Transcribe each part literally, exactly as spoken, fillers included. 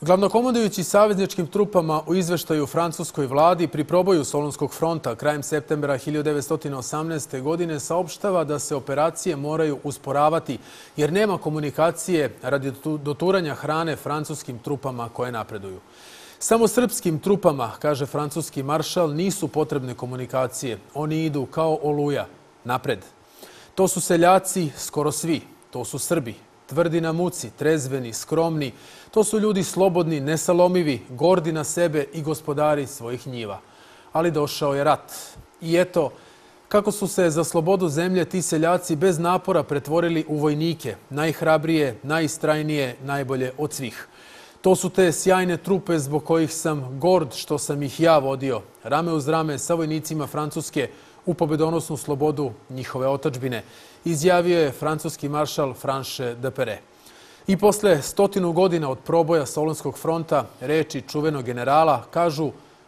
Glavnokomandujući savezničkim trupama u izveštaju francuskoj vladi pri proboju Solunskog fronta krajem septembra hiljadu devetsto osamnaeste. godine saopštava da se operacije moraju usporavati jer nema komunikacije radi doturanja hrane francuskim trupama koje napreduju. Samo srpskim trupama, kaže francuski maršal, nisu potrebne komunikacije. Oni idu kao oluja, napred. To su seljaci, skoro svi. To su Srbi. Tvrdi na muci, trezveni, skromni. To su ljudi slobodni, nesalomivi, gordi na sebe i gospodari svojih njiva. Ali došao je rat. I eto, kako su se za slobodu zemlje ti seljaci bez napora pretvorili u vojnike, najhrabrije, najistrajnije, najbolje od svih. To su te sjajne trupe zbog kojih sam gord što sam ih ja vodio, rame uz rame sa vojnicima Francuske u pobedonosnu slobodu njihove otadžbine, izjavio je francuski maršal Franche de Perret. I posle stotinu godina od proboja Solunskog fronta, reči čuvenog generala, kažu,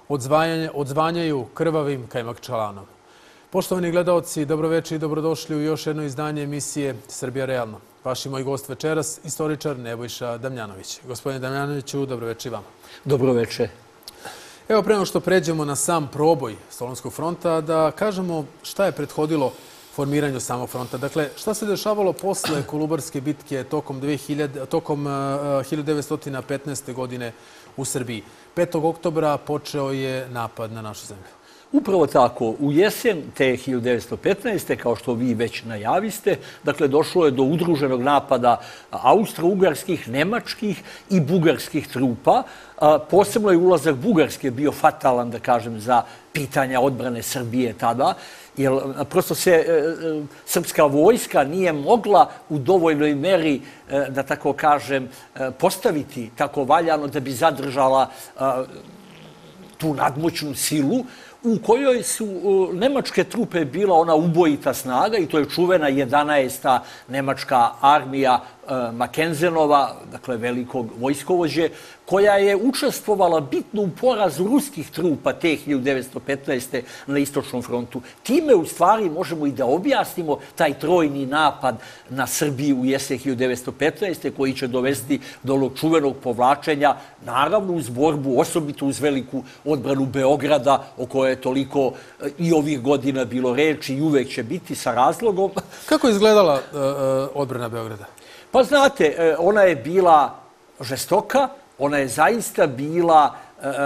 odzvanjaju krvavim kajmakčalanom. Poštovani gledaoci, dobroveče i dobrodošli u još jedno izdanje emisije Srbija realno. Vaš i moj gost večeras, istoričar Nebojša Damjanović. Gospodine Damjanoviću, dobroveče i vama. Dobroveče. Evo, pre nego što pređemo na sam proboj Solunskog fronta, da kažemo šta je prethodilo formiranju samog fronta. Dakle, šta se dešavalo posle Kolubarske bitke tokom, tokom hiljadu devetsto petnaeste. godine u Srbiji? petog oktobra počeo je napad na našu zemlju. Upravo tako. U jesen te hiljadu devetsto petnaeste. kao što vi već najaviste, dakle, došlo je do udruženog napada austro-ugarskih, nemačkih i bugarskih trupa. Posebno je ulazak Bugarske bio fatalan, da kažem, za pitanja odbrane Srbije tada, jer prosto se srpska vojska nije mogla u dovoljnoj meri, da tako kažem, postaviti tako valjano da bi zadržala tu nadmoćnu silu u kojoj su nemačke trupe bila ona ubojita snaga i to je čuvena jedanaesta nemačka armija Makenzenova, dakle velikog vojskovođe, koja je učestvovala bitno u porazu ruskih trupa te hiljadu devetsto petnaeste. na Istočnom frontu. Time u stvari možemo i da objasnimo taj trojni napad na Srbiju u jesen hiljadu devetsto petnaeste. koji će dovesti do onog čuvenog povlačenja, naravno uz borbu, osobito uz veliku odbranu Beograda, o kojoj je toliko i ovih godina bilo reči i uvek će biti sa razlogom. Kako je izgledala odbrana Beograda? Pa znate, ona je bila žestoka, ona je zaista bila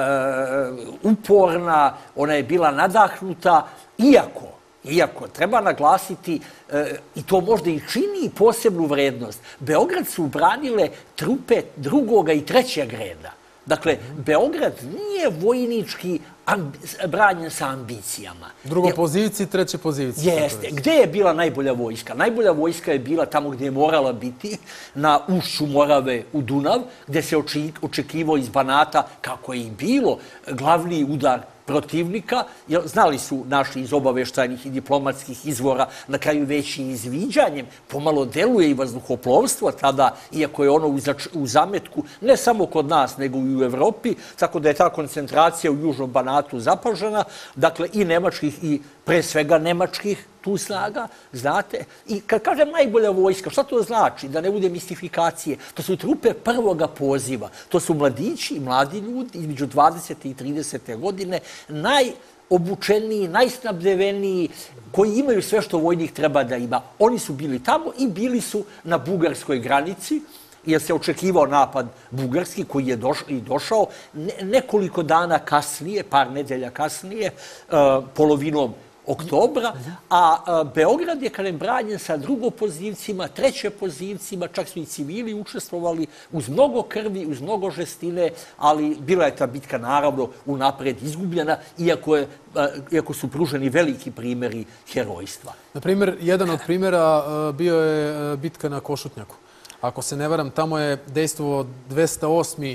uporna, ona je bila nadahnuta, iako, iako treba naglasiti, i to možda i čini posebnu vrednost, Beograd su branile trupe drugoga i trećeg reda. Dakle, Beograd nije vojnički branjen sa ambicijama. Drugo poziciji, treće poziciji. Jeste. Gde je bila najbolja vojska? Najbolja vojska je bila tamo gdje je morala biti, na ušću Morave u Dunav, gdje se očekivao iz Banata, kako je i bilo, glavni udar protivnika, jer znali su naši iz obaveštajnih i diplomatskih izvora, na kraju već i izviđanjem, pomalo deluje i vazduhoplovstvo tada, iako je ono u zametku, ne samo kod nas, nego i u Evropi, tako da je ta koncentracija u Južnom Banatu zapažena, dakle i nemačkih i pre svega nemačkih tu snaga, znate. I kad kažem najbolja vojska, šta to znači? Da ne bude mistifikacije. To su trupe prvoga poziva. To su mladići, mladi ljudi, između dvadesete i tridesete godine, najobučeniji, najsnabdeveniji, koji imaju sve što vojnik treba da ima. Oni su bili tamo i bili su na bugarskoj granici, jer se očekivao napad bugarski koji je i došao nekoliko dana kasnije, par nedelja kasnije, polovinom oktobra, a Beograd je kažem branjen sa drugopozivcima, trećepozivcima, čak su i civili učestvovali uz mnogo krvi, uz mnogo žestine, ali bila je ta bitka naravno unapred izgubljena, iako, je, iako su pruženi veliki primjeri herojstva. Na primjer, jedan od primjera bio je bitka na Košutnjaku. Ako se ne varam, tamo je dejstvovao dvesta osmi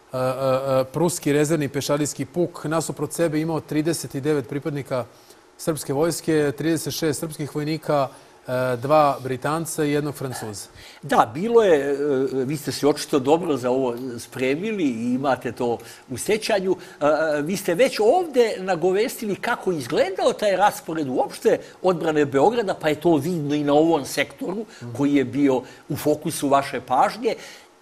pruski rezervni pešadijski puk, nasuprot sebe imao trideset devet pripadnika srpske vojske, trideset šest srpskih vojnika, dva Britanca i jednog Francuza. Da, bilo je, vi ste se očito dobro za ovo spremili i imate to u sećanju. Vi ste već ovdje nagovestili kako izgledao taj raspored uopšte odbrane Beograda, pa je to vidno i na ovom sektoru koji je bio u fokusu vaše pažnje.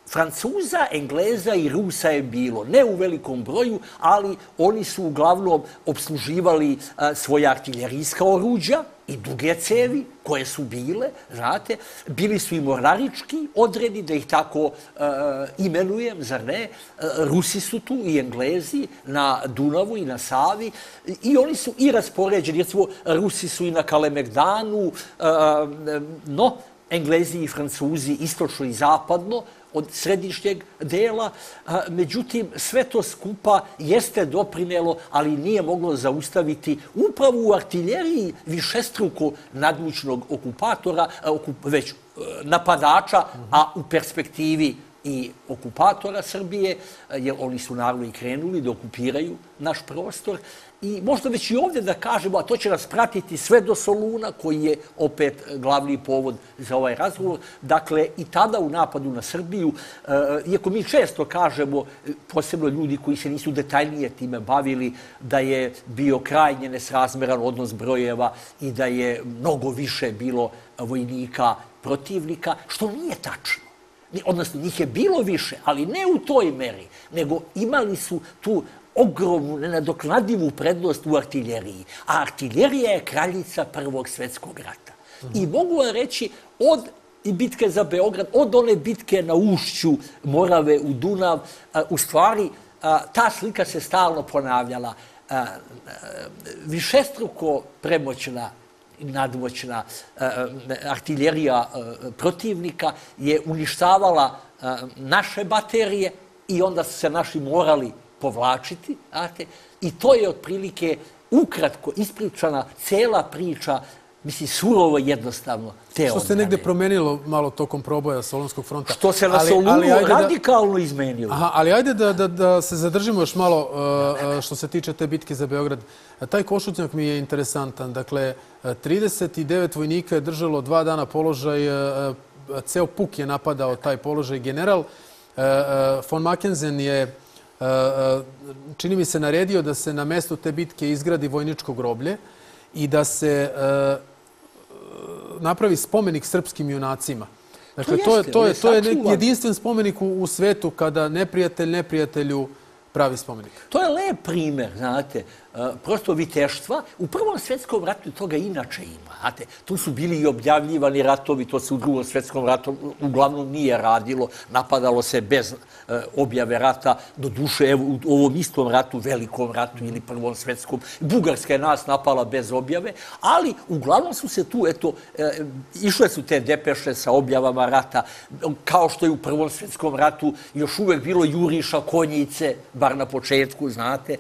Francuza, Engleza i Rusa je bilo. Ne u velikom broju, ali oni su uglavnom obsluživali svoja artiljerijska oruđa i duge cevi koje su bile, znate. Bili su i mornarički odredi, da ih tako imenujem, zar ne? Rusi su tu i Englezi na Dunavu i na Savi i oni su i raspoređeni. Recimo, Rusi su i na Kalemegdanu, no, Englezi i Francuzi istočno i zapadno od središnjeg dela. Međutim, sve to skupa jeste doprinelo, ali nije moglo zaustaviti upravo u artiljeriji višestruko nadmoćnog okupatora, već napadača, a u perspektivi i okupatora Srbije, jer oni su naravno i krenuli da okupiraju naš prostor. I možda već i ovdje da kažemo, a to će nas pratiti sve do Soluna, koji je opet glavni povod za ovaj razgovor. Dakle, i tada u napadu na Srbiju, iako mi često kažemo, posebno ljudi koji se nisu detaljnije time bavili, da je bio krajnje nesrazmeran odnos brojeva i da je mnogo više bilo vojnika protivnika, što nije tačno. Odnosno, njih je bilo više, ali ne u toj meri, nego imali su tu ogromnu, nenadoknadivu prednost u artiljeriji. A artiljerija je kraljica Prvog svjetskog rata. I mogu vam reći, od i bitke za Beograd, od one bitke na ušću Morave u Dunav, u stvari ta slika se stalno ponavljala. Višestruko premoćna i nadmoćna artiljerija protivnika je uništavala naše baterije i onda su se naši morali povlačiti. I to je otprilike ukratko ispričana cela priča, mislim, surovo jednostavno te odbrane. Što se negde promenilo malo tokom proboja Solunskog fronta. Što se na Solunu radikalno izmenilo. Ali ajde da se zadržimo još malo što se tiče te bitke za Beograd. Taj Košutnjak mi je interesantan. Dakle, trideset devet vojnika je držalo dva dana položaj, ceo puk je napadao taj položaj. General von Mackensen je, čini mi se, naredio da se na mestu te bitke izgradi vojničko groblje i da se napravi spomenik srpskim junacima. Dakle, to je jedinstven spomenik u svetu kada neprijatelj neprijatelju pravi spomenik. To je lep primer, znate, prosto viteštva. U Prvom svjetskom ratu toga inače ima. Znate, tu su bili i objavljivani ratovi, to se u Drugom svjetskom ratu uglavnom nije radilo, napadalo se bez objave rata, do duše u ovom istom ratu, Velikom ratu ili Prvom svjetskom. Bugarska je nas napala bez objave, ali uglavnom su se tu, eto, išle su te depeše sa objavama rata, kao što je u Prvom svjetskom ratu još uvek bilo juriša konjice, bar na početku, znate.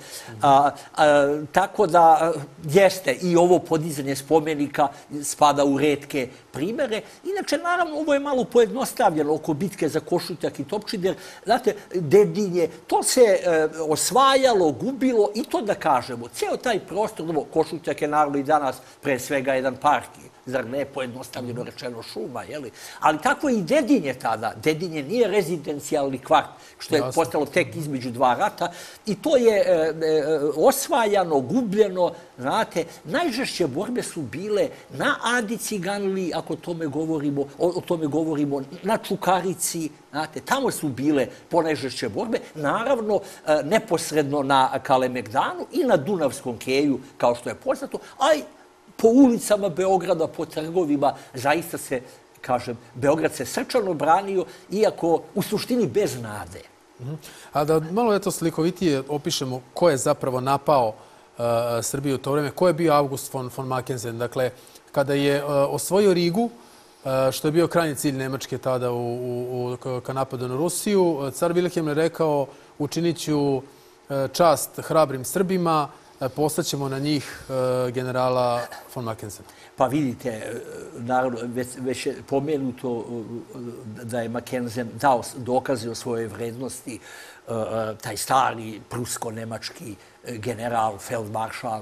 Tako da jeste i ovo podizanje spomenika spada u retke primere. Inače, naravno, ovo je malo pojednostavljeno oko bitke za Košutnjak i Topčider. Znate, Dedinje, to se osvajalo, gubilo i to da kažemo. Ceo taj prostor, Košutnjak je naravno i danas pre svega jedan park, zar ne, pojednostavljeno rečeno šuma, jeli? Ali tako je i Dedinje tada. Dedinje nije rezidencijalni kvart, što je postalo tek između dva rata. I to je osvajano, gubljeno, znate. Najžešće borbe su bile na Adi Ciganliji, ako o tome govorimo, na Čukarici, znate. Tamo su bile ponajžešće borbe. Naravno, neposredno na Kalemegdanu i na Dunavskom keju, kao što je poznato, a i po ulicama Beograda, po trgovima, zaista se, kažem, Beograd se srčano branio, iako u suštini bez nade. A da malo eto slikovitije opišemo ko je zapravo napao Srbiju u to vreme, ko je bio August von Mackensen. Dakle, kada je osvojio Rigu, što je bio krajnji cilj Nemačke tada ka napadu na Rusiju, car Wilhelm je rekao: učinit ću čast hrabrim Srbima, poslaćemo na njih generala von Mackensena. Pa vidite, naravno, već je pomenuto da je Mackensen dao dokaze o svojoj vrednosti, taj stari prusko-nemački general, feldmaršal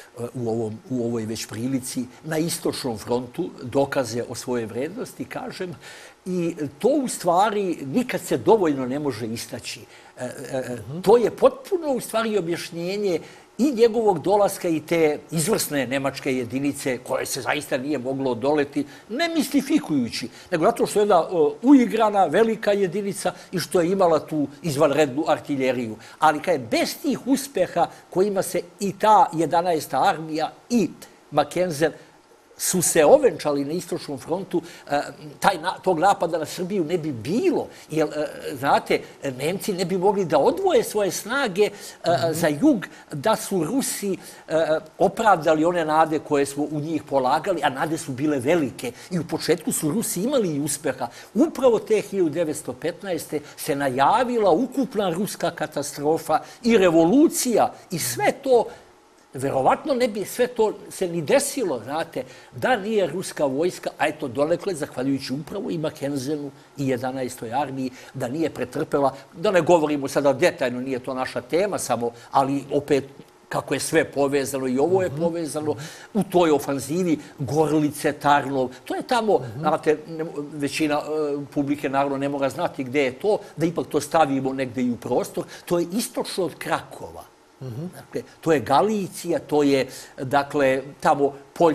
u ovoj već prilici, na istočnom frontu dokaze o svojoj vrednosti, kažem, i to u stvari nikad se dovoljno ne može istaći. To je potpuno u stvari objašnjenje i njegovog dolaska i te izvrsne nemačke jedinice koje se zaista nije moglo odoleti, ne mistifikujući, nego zato što je jedna uigrana, velika jedinica i što je imala tu izvanrednu artiljeriju. Ali kad je bez tih uspeha kojima se i ta jedanaesta armija i Mackensen su se ovenčali na istočnom frontu, taj, tog napada na Srbiju ne bi bilo. Jer, znate, Nemci ne bi mogli da odvoje svoje snage za jug, da su Rusi opravdali one nade koje smo u njih polagali, a nade su bile velike. I u početku su Rusi imali i uspeha. Upravo te hiljadu devetsto petnaeste. se najavila ukupna ruska katastrofa i revolucija i sve to. Verovatno ne bi sve to se ni desilo, znate, da nije ruska vojska, a eto donekle, zahvaljujući upravo i Mackensenu i jedanaestoj armiji, da nije pretrpela, da ne govorimo sada detaljno, nije to naša tema samo, ali opet kako je sve povezano i ovo je povezano, u toj ofanzivi Gorlice, Tarnov, to je tamo, znate, većina publike naravno ne mora znati gde je to, da ipak to stavimo negde i u prostor, to je istočno od Krakova. Dakle, to je Galicija, to je, dakle, tamo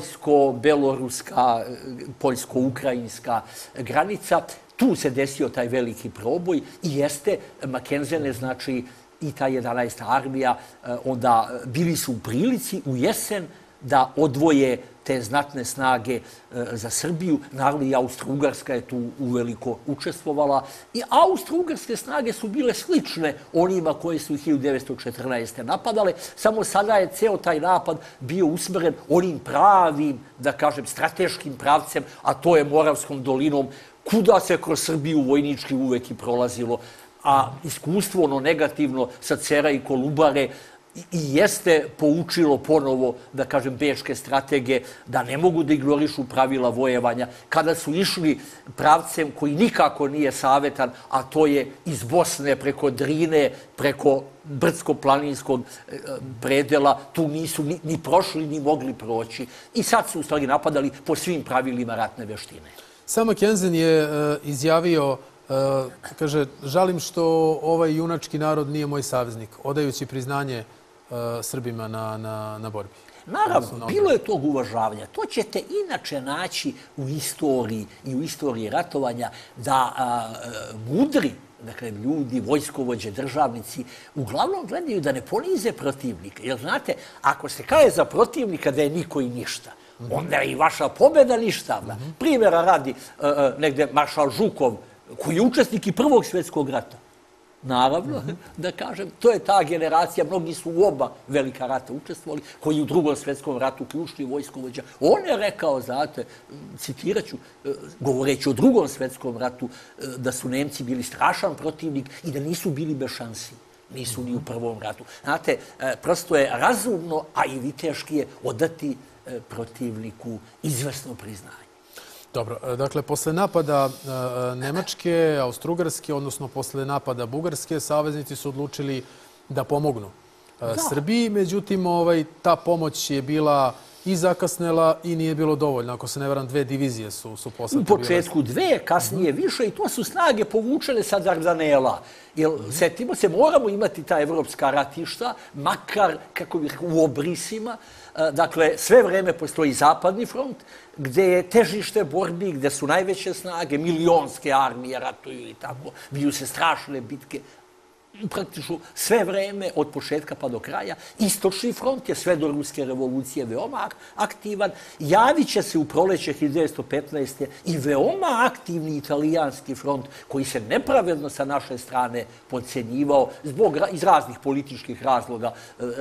poljsko-beloruska, poljsko-ukrajinska granica. Tu se desio taj veliki proboj i jeste Mackensene, znači i ta jedanaesta armija, onda bili su u prilici u jesen da odvoje te znatne snage za Srbiju. Naravno i Austro-Ugarska je tu uveliko učestvovala. I Austro-Ugarske snage su bile slične onima koje su hiljadu devetsto četrnaeste. napadale. Samo sada je ceo taj napad bio usmeren onim pravim, da kažem, strateškim pravcem, a to je Moravskom dolinom, kuda se kroz Srbiju vojnički uvek i prolazilo. A iskustvo, ono negativno sa Cera i Kolubare, i jeste poučilo ponovo, da kažem, bečke stratege da ne mogu da ignorišu pravila vojevanja. Kada su išli pravcem koji nikako nije savetan, a to je iz Bosne preko Drine, preko brdsko-planinskog predela, tu nisu ni, ni prošli, ni mogli proći. I sad su u stvari napadali po svim pravilima ratne veštine. Sam Mackensen je uh, izjavio, uh, kaže, žalim što ovaj junački narod nije moj saveznik, odajući priznanje Srbima na, na, na borbi. Naravno, bilo je tog uvažavanja. To ćete inače naći u istoriji i u istoriji ratovanja da a, mudri, dakle, ljudi, vojskovođe, državnici, uglavnom gledaju da ne ponize protivnika. Jer, znate, ako se kaže za protivnika da je niko i ništa, onda je i vaša pobjeda ništavna. Primjera radi a, negde maršal Žukov, koji je učesnik i Prvog svjetskog rata. Naravno, da kažem, to je ta generacija, mnogi su u oba velika rata učestvovali, koji u Drugom svjetskom ratu ključni vojskovođa. On je rekao, znate, citirat ću, govoreći o Drugom svjetskom ratu, da su Nemci bili strašan protivnik i da nisu bili bez šansi. Nisu ni u Prvom ratu. Znate, prosto je razumno, a i viteški je odati protivniku izvrsno priznanje. Dobro, dakle, posle napada Nemačke, Austro-Ugarske, odnosno posle napada Bugarske, saveznici su odlučili da pomognu Srbiji. Međutim, ovaj, ta pomoć je bila i zakasnela i nije bilo dovoljno. Ako se ne varam, dve divizije su, su poslate. U početku dve, kasnije više i to su snage povučene sa Dardanela. Jer, setimo se, moramo imati ta evropska ratišta, makar, kako bih rekao, u obrisima. Dakle, sve vreme postoji zapadni front, gde je težište borbi, gde su najveće snage, milionske armije ratuju i tako, biju se strašne bitke. Praktično sve vreme, od početka pa do kraja. Istočni front je sve do ruske revolucije veoma aktivan. Javit će se u proleće hiljadu devetsto petnaeste. i veoma aktivni italijanski front, koji se nepravedno sa naše strane podcenjivao zbog iz raznih političkih razloga,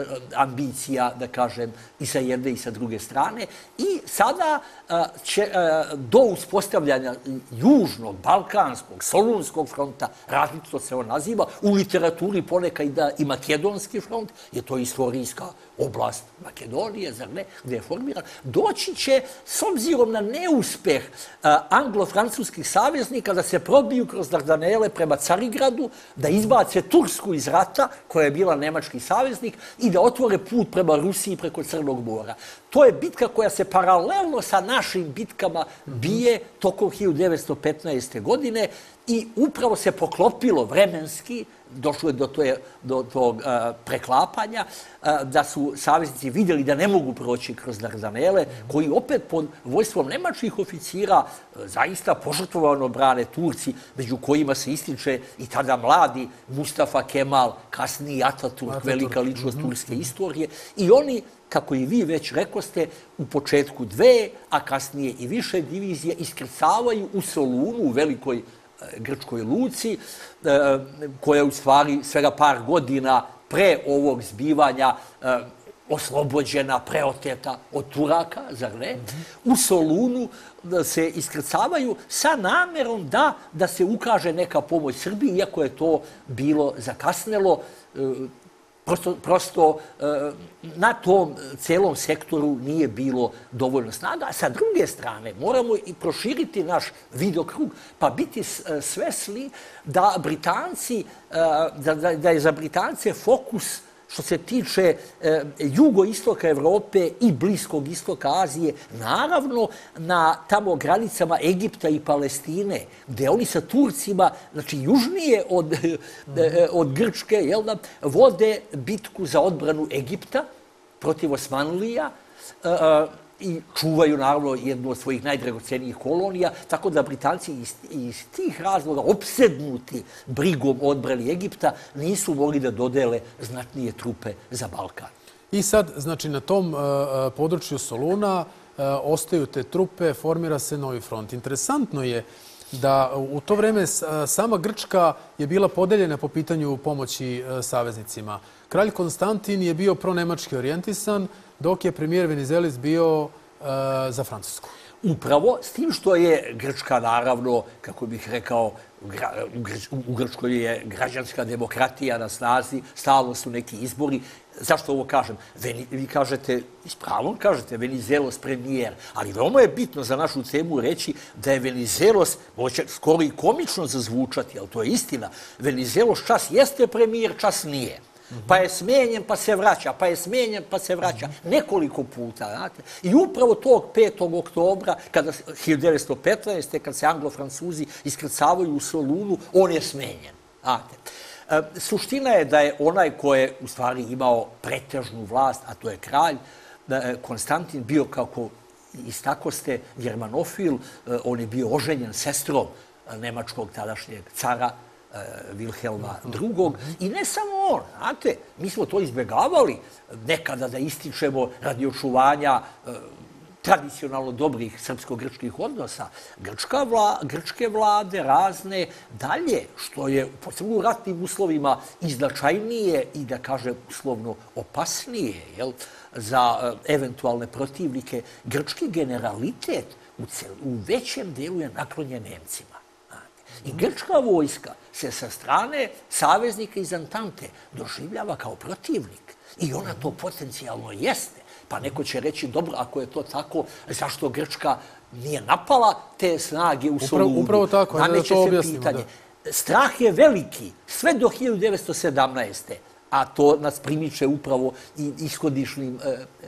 ambicija, da kažem, i sa jedne i sa druge strane. I sada će do uspostavljanja južnog, balkanskog, solunskog fronta, različito se on naziva, u literaturi ponekad i makedonski front, je to istorijska oblast Makedonije, zar ne, gde je formiran, doći će, s obzirom na neuspeh anglo-francuskih saveznika, da se probiju kroz Dardanele prema Carigradu, da izbace Tursku iz rata, koja je bila nemački saveznik, i da otvore put prema Rusiji preko Crnog mora. To je bitka koja se paralelno sa našim bitkama bije tokom hiljadu devetsto petnaeste. godine I upravo se poklopilo vremenski, došlo je do, to, do tog uh, preklapanja, uh, da su saveznici vidjeli da ne mogu proći kroz Dardanele, koji opet pod vojstvom nemačkih oficira uh, zaista požrtvovano brane Turci, među kojima se ističe i tada mladi Mustafa Kemal, kasniji Ataturk, Ataturk. velika ličnost mm-hmm. turske istorije. I oni, kako i vi već rekoste, u početku dve, a kasnije i više divizije, iskrcavaju u Solunu, u velikoj grčkoj luci, koja u stvari svega par godina pre ovog zbivanja oslobođena, preoteta od Turaka, zar ne? U Solunu se iskrcavaju sa namerom da, da se ukaže neka pomoć Srbiji, iako je to bilo zakasnelo. Prosto, prosto na tom celom sektoru nije bilo dovoljno snaga. A sa druge strane, moramo i proširiti naš vidokrug, pa biti svesni da Britanci, da, da, da je za Britance fokus što se tiče e, jugoistoka Evrope i Bliskog istoka Azije, naravno na tamo granicama Egipta i Palestine, gde oni sa Turcima, znači južnije od, e, od Grčke, jel da, vode bitku za odbranu Egipta protiv Osmanlija, e, i čuvaju naravno jednu od svojih najdragocenijih kolonija, tako da Britanci iz, iz tih razloga, opsednuti brigom odbrani Egipta, nisu mogli da dodele znatnije trupe za Balkan. I sad, znači, na tom uh, području Soluna uh, ostaju te trupe, formira se novi front. Interesantno je da u to vreme sama Grčka je bila podeljena po pitanju pomoći uh, saveznicima. Kralj Konstantin je bio pronemački orijentisan, dok je premijer Venizelis bio uh, za Francusku. Upravo, s tim što je Grčka, naravno, kako bih rekao, u Grčkoj je građanska demokratija na snazi, stalno su neki izbori. Zašto ovo kažem? Vi kažete, s pravom kažete, Venizelos premijer, ali veoma je bitno za našu temu reći da je Venizelos, može skoro i komično zazvučati, ali to je istina, Venizelos čas jeste premijer, čas nije. Pa je smenjen, pa se vraća, pa je smenjen, pa se vraća. Nekoliko puta, znate. I upravo tog petog oktobra, kada, hiljadu devetsto petnaeste. kad se Anglo-Francuzi iskrcavaju u Solunu, on je smenjen. Znate. E, suština je da je onaj ko je u stvari imao pretežnu vlast, a to je kralj, e, Konstantin bio, kako istakoste, germanofil, e, on je bio oženjen sestrom nemačkog tadašnjeg cara, Vilhelma drugog. I ne samo on, znate, mi smo to izbjegavali nekada da ističemo radi očuvanja e, tradicionalno dobrih srpsko-grčkih odnosa. Grčka vla, grčke vlade razne dalje, što je posebno u ratnim uslovima i značajnije i da kažem uslovno opasnije, jel, za e, eventualne protivnike. Grčki generalitet u, cel, u većem delu je naklonjen Nemcima. I grčka vojska se sa strane saveznika iz Antante doživljava kao protivnik. I ona to potencijalno jeste. Pa neko će reći, dobro, ako je to tako, zašto Grčka nije napala te snage u Solunu? Upravo, upravo tako, da, da to objasnimo. Da. Strah je veliki, sve do hiljadu devetsto sedamnaeste. A to nas primiče upravo i ishodišnim,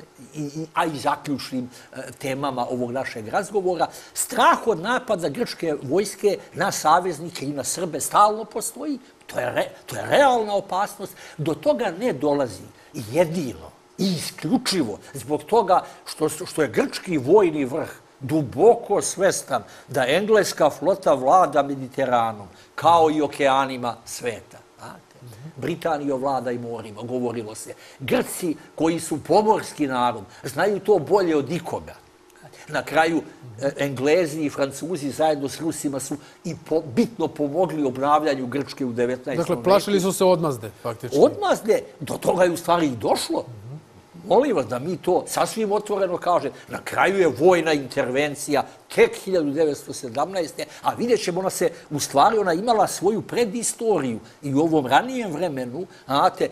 a i zaključnim temama ovog našeg razgovora. Strah od napada grčke vojske na saveznike i na Srbe stalno postoji. To je, re, to je realna opasnost. Do toga ne dolazi jedino i isključivo zbog toga što, što je grčki vojni vrh duboko svestan da engleska flota vlada Mediteranom, kao i okeanima sveta. Britanija vlada i morima, govorilo se. Grci, koji su pomorski narod, znaju to bolje od ikoga. Na kraju, Englezi i Francuzi zajedno s Rusima su i po, bitno pomogli obnavljanju Grčke u devetnaestom veku. Dakle, plašili su se odmazde, faktički. Odmazde? Do toga je u stvari i došlo. Molim vas da mi to sasvim otvoreno kaže. Na kraju je vojna intervencija tek hiljadu devetsto sedamnaeste. a vidjet ćemo, ona se, u stvari, ona imala svoju predistoriju i u ovom ranijem vremenu, znate,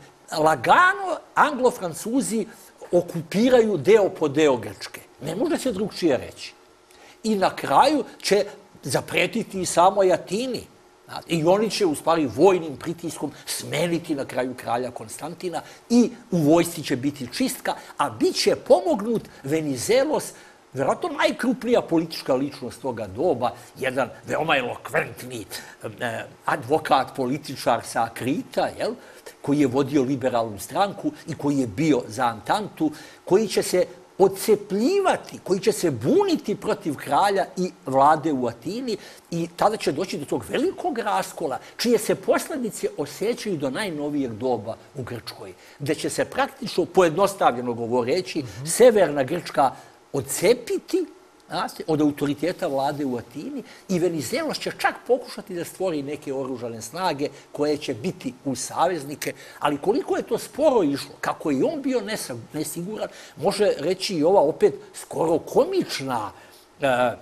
lagano Anglo-Francuzi okupiraju deo po deo Grčke. Ne može se drugčije reći. I na kraju će zapretiti i samoj Atini. I oni će u stvari vojnim pritiskom smeniti na kraju kralja Konstantina i u vojsci će biti čistka, a bit će pomognut Venizelos vjerojatno najkrupnija politička ličnost toga doba, jedan veoma elokventni eh, advokat, političar sa Krita, jel? Koji je vodio liberalnu stranku i koji je bio za Antantu, koji će se odcepljivati, koji će se buniti protiv kralja i vlade u Atini i tada će doći do tog velikog raskola, čije se posljedice osjećaju do najnovijeg doba u Grčkoj, gdje će se praktično, pojednostavljeno govoreći, mm-hmm. severna Grčka odcepiti od autoriteta vlade u Atini i Venizelos će čak pokušati da stvori neke oružane snage koje će biti u saveznike, ali koliko je to sporo išlo, kako je on bio nesiguran, može reći i ova opet skoro komična e,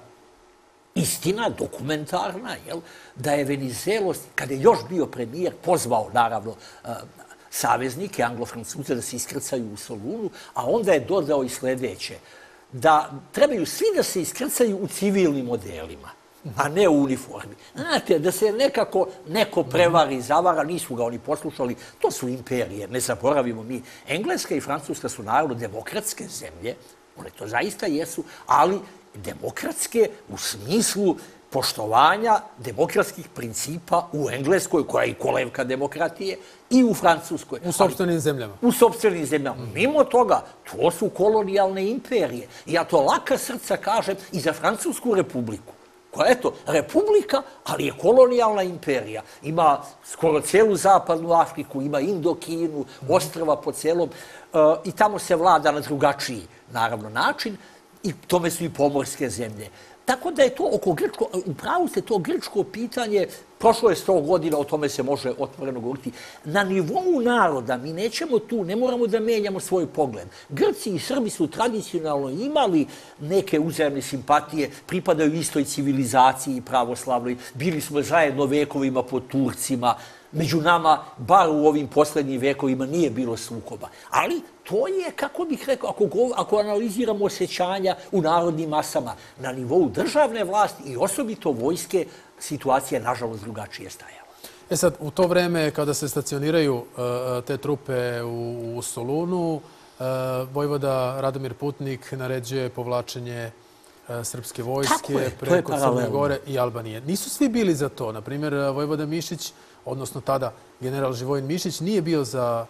istina, dokumentarna, jel, da je Venizelos, kada je još bio premijer, pozvao, naravno, e, saveznike, Anglo-Francuze, da se iskrcaju u Solunu, a onda je dodao i sljedeće, da trebaju svi da se iskrcaju u civilnim modelima, a ne u uniformi. Znate, da se nekako neko prevari, zavara, nisu ga oni poslušali. To su imperije, ne zaboravimo mi. Engleska i Francuska su naravno demokratske zemlje, one to zaista jesu, ali demokratske u smislu poštovanja demokratskih principa u Engleskoj, koja je i kolevka demokratije, i u Francuskoj. U sopstvenim zemljama. U sopstvenim zemljama. Mimo toga, to su kolonijalne imperije. I ja to laka srca kažem i za Francusku republiku, koja je to republika, ali je kolonijalna imperija. Ima skoro cijelu zapadnu Afriku, ima Indokinu, ostrva po celom, i tamo se vlada na drugačiji, naravno, način, i tome su i pomorske zemlje. Tako da je to oko grčko, upravo ste to grčko pitanje, prošlo je sto godina, o tome se može otvoreno govoriti. Na nivou naroda mi nećemo tu, ne moramo da menjamo svoj pogled. Grci i Srbi su tradicionalno imali neke uzajamne simpatije, pripadaju istoj civilizaciji pravoslavnoj, bili smo zajedno vekovima pod Turcima, među nama, bar u ovim posljednjim vekovima, nije bilo sukoba. Ali to je, kako bih rekao, ako, go, ako analiziramo osjećanja u narodnim masama, na nivou državne vlasti i osobito vojske, situacija je, nažalost, drugačije stajala. E sad, u to vreme, kada se stacioniraju uh, te trupe u, u Solunu, uh, vojvoda Radomir Putnik naređuje povlačenje uh, srpske vojske je, preko Crne Gore i Albanije. Nisu svi bili za to. Naprimjer, vojvoda Mišić, odnosno tada general Živojin Mišić, nije bio za,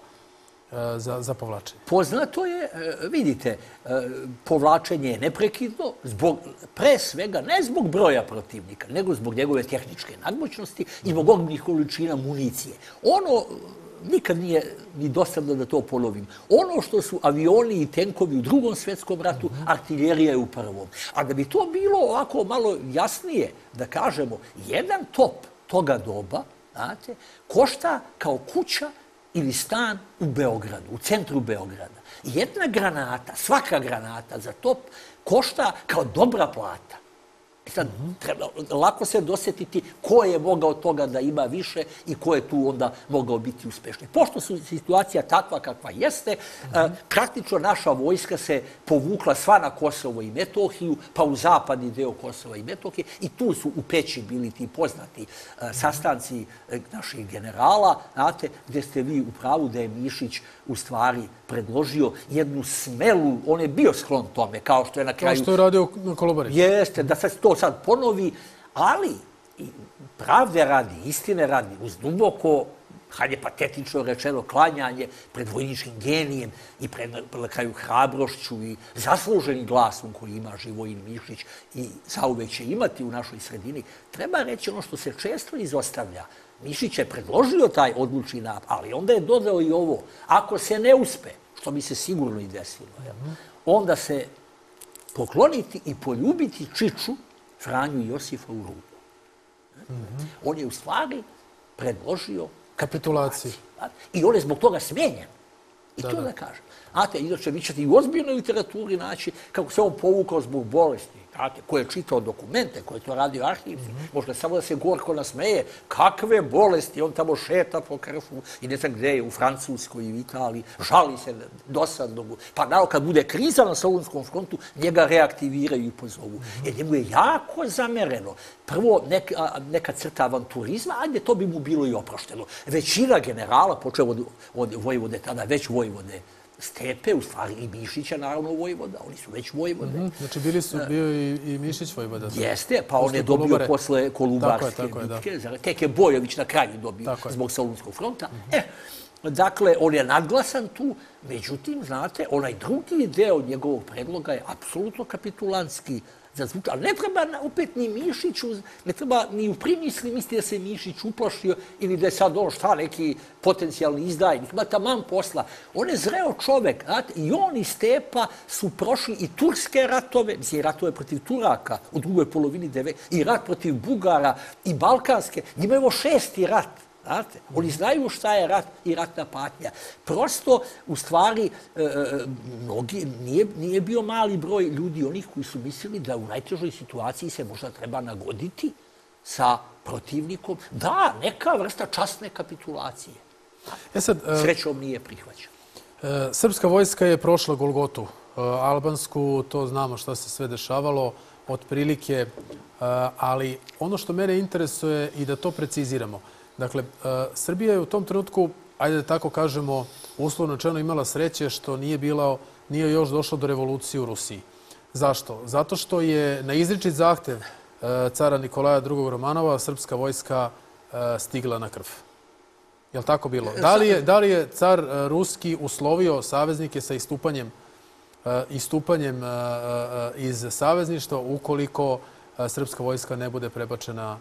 za, za povlačenje. Poznato je, vidite, povlačenje je neprekidno, zbog, pre svega, ne zbog broja protivnika, nego zbog njegove tehničke nadmoćnosti i zbog ogromnih količina municije. Ono nikad nije ni dosadno da to ponovim. Ono što su avioni i tenkovi u drugom svjetskom ratu, mm-hmm. artiljerija je u prvom. A da bi to bilo ovako malo jasnije, da kažemo, jedan top toga doba, znate, košta kao kuća ili stan u Beogradu, u centru Beograda. Jedna granata, svaka granata za top, košta kao dobra plata. I sad, treba, lako se dosjetiti ko je mogao toga da ima više i ko je tu onda mogao biti uspešni. Pošto su situacija takva kakva jeste, mm-hmm. praktično naša vojska se povukla sva na Kosovo i Metohiju, pa u zapadni deo Kosova i Metohije, i tu su u Peći bili ti poznati mm-hmm. sastanci naših generala, znate, gdje ste vi u pravu da je Mišić u stvari predložio jednu smelu, on je bio sklon tome, kao što je na kraju... Kao što je radio na Kolubari. Jeste, da se to sad ponovi, ali pravde radi, istine radi, uz duboko, hajde patetično rečeno, klanjanje pred vojničkim genijem i pred na kraju hrabrošću i zasluženim glasom koji ima Živojin Mišić i zauvek će imati u našoj sredini, treba reći ono što se često izostavlja. Mišić je predložio taj odlučni napad, ali onda je dodao i ovo. Ako se ne uspe, što bi se sigurno i desilo, mm-hmm. onda se pokloniti i poljubiti Čiču, Franju i Josifa u ruku. Mm-hmm. On je u stvari predložio kapitulaciju. I on je zbog toga smijenjen. I da, to da, da kažem. Znate, inače, vi ćete i u ozbiljnoj literaturi naći kako se on povukao zbog bolesti. Znate, ko je čitao dokumente, ko je to radio arhivski, mm-hmm. možda samo da se gorko nasmeje. Kakve bolesti? On tamo šeta po Krfu i ne znam gde je, u Francuskoj i u Italiji. Žali se dosadno. Pa naravno, kad bude kriza na Solunskom frontu, njega reaktiviraju i pozovu. Mm-hmm. Jer njemu je jako zamereno. Prvo, neka, neka crta avanturizma, ajde, to bi mu bilo i oprošteno. Većina generala, počeo od, od Vojvode, tada već Vojvode Stepe, u stvari i Mišića, naravno, vojvoda. Oni su već vojvode. Znači, bili su bio i Mišić vojvoda. Jeste, pa on je dobio posle Kolubarske bitke. Tek je Bojović na kraju dobio zbog Solunskog fronta. Dakle, on je nadglasan tu. Međutim, znate, onaj drugi deo njegovog predloga je apsolutno kapitulantski. Ali ne treba opet ni Mišiću, ne treba ni u primisli misliti da se Mišić uplašio ili da je sad ono šta neki potencijalni izdajnik. Ima taman posla. On je zreo čovek. I on i Stepa su prošli i turske ratove, mislim, ratove protiv Turaka u drugoj polovini devetog, i rat protiv Bugara i Balkanske. Njima je ovo šesti rat. Znate, oni znaju šta je rat i ratna patnja. Prosto, u stvari, mnogi, nije, nije bio mali broj ljudi, onih koji su mislili da u najtežoj situaciji se možda treba nagoditi sa protivnikom. Da, neka vrsta časne kapitulacije. E sad, srećom nije prihvaćeno. Srpska vojska je prošla Golgotu. Albansku, to znamo šta se sve dešavalo, otprilike, ali ono što mene interesuje i da to preciziramo. Dakle, Srbija je u tom trenutku, ajde da tako kažemo, uslovno rečeno imala sreće što nije bilo, nije još došlo do revolucije u Rusiji. Zašto? Zato što je na izričit zahtev cara Nikolaja drugog. Romanova srpska vojska stigla na krv. Je li tako bilo? Da li je, da li je car ruski uslovio saveznike sa istupanjem, istupanjem iz savezništva ukoliko srpska vojska ne bude prebačena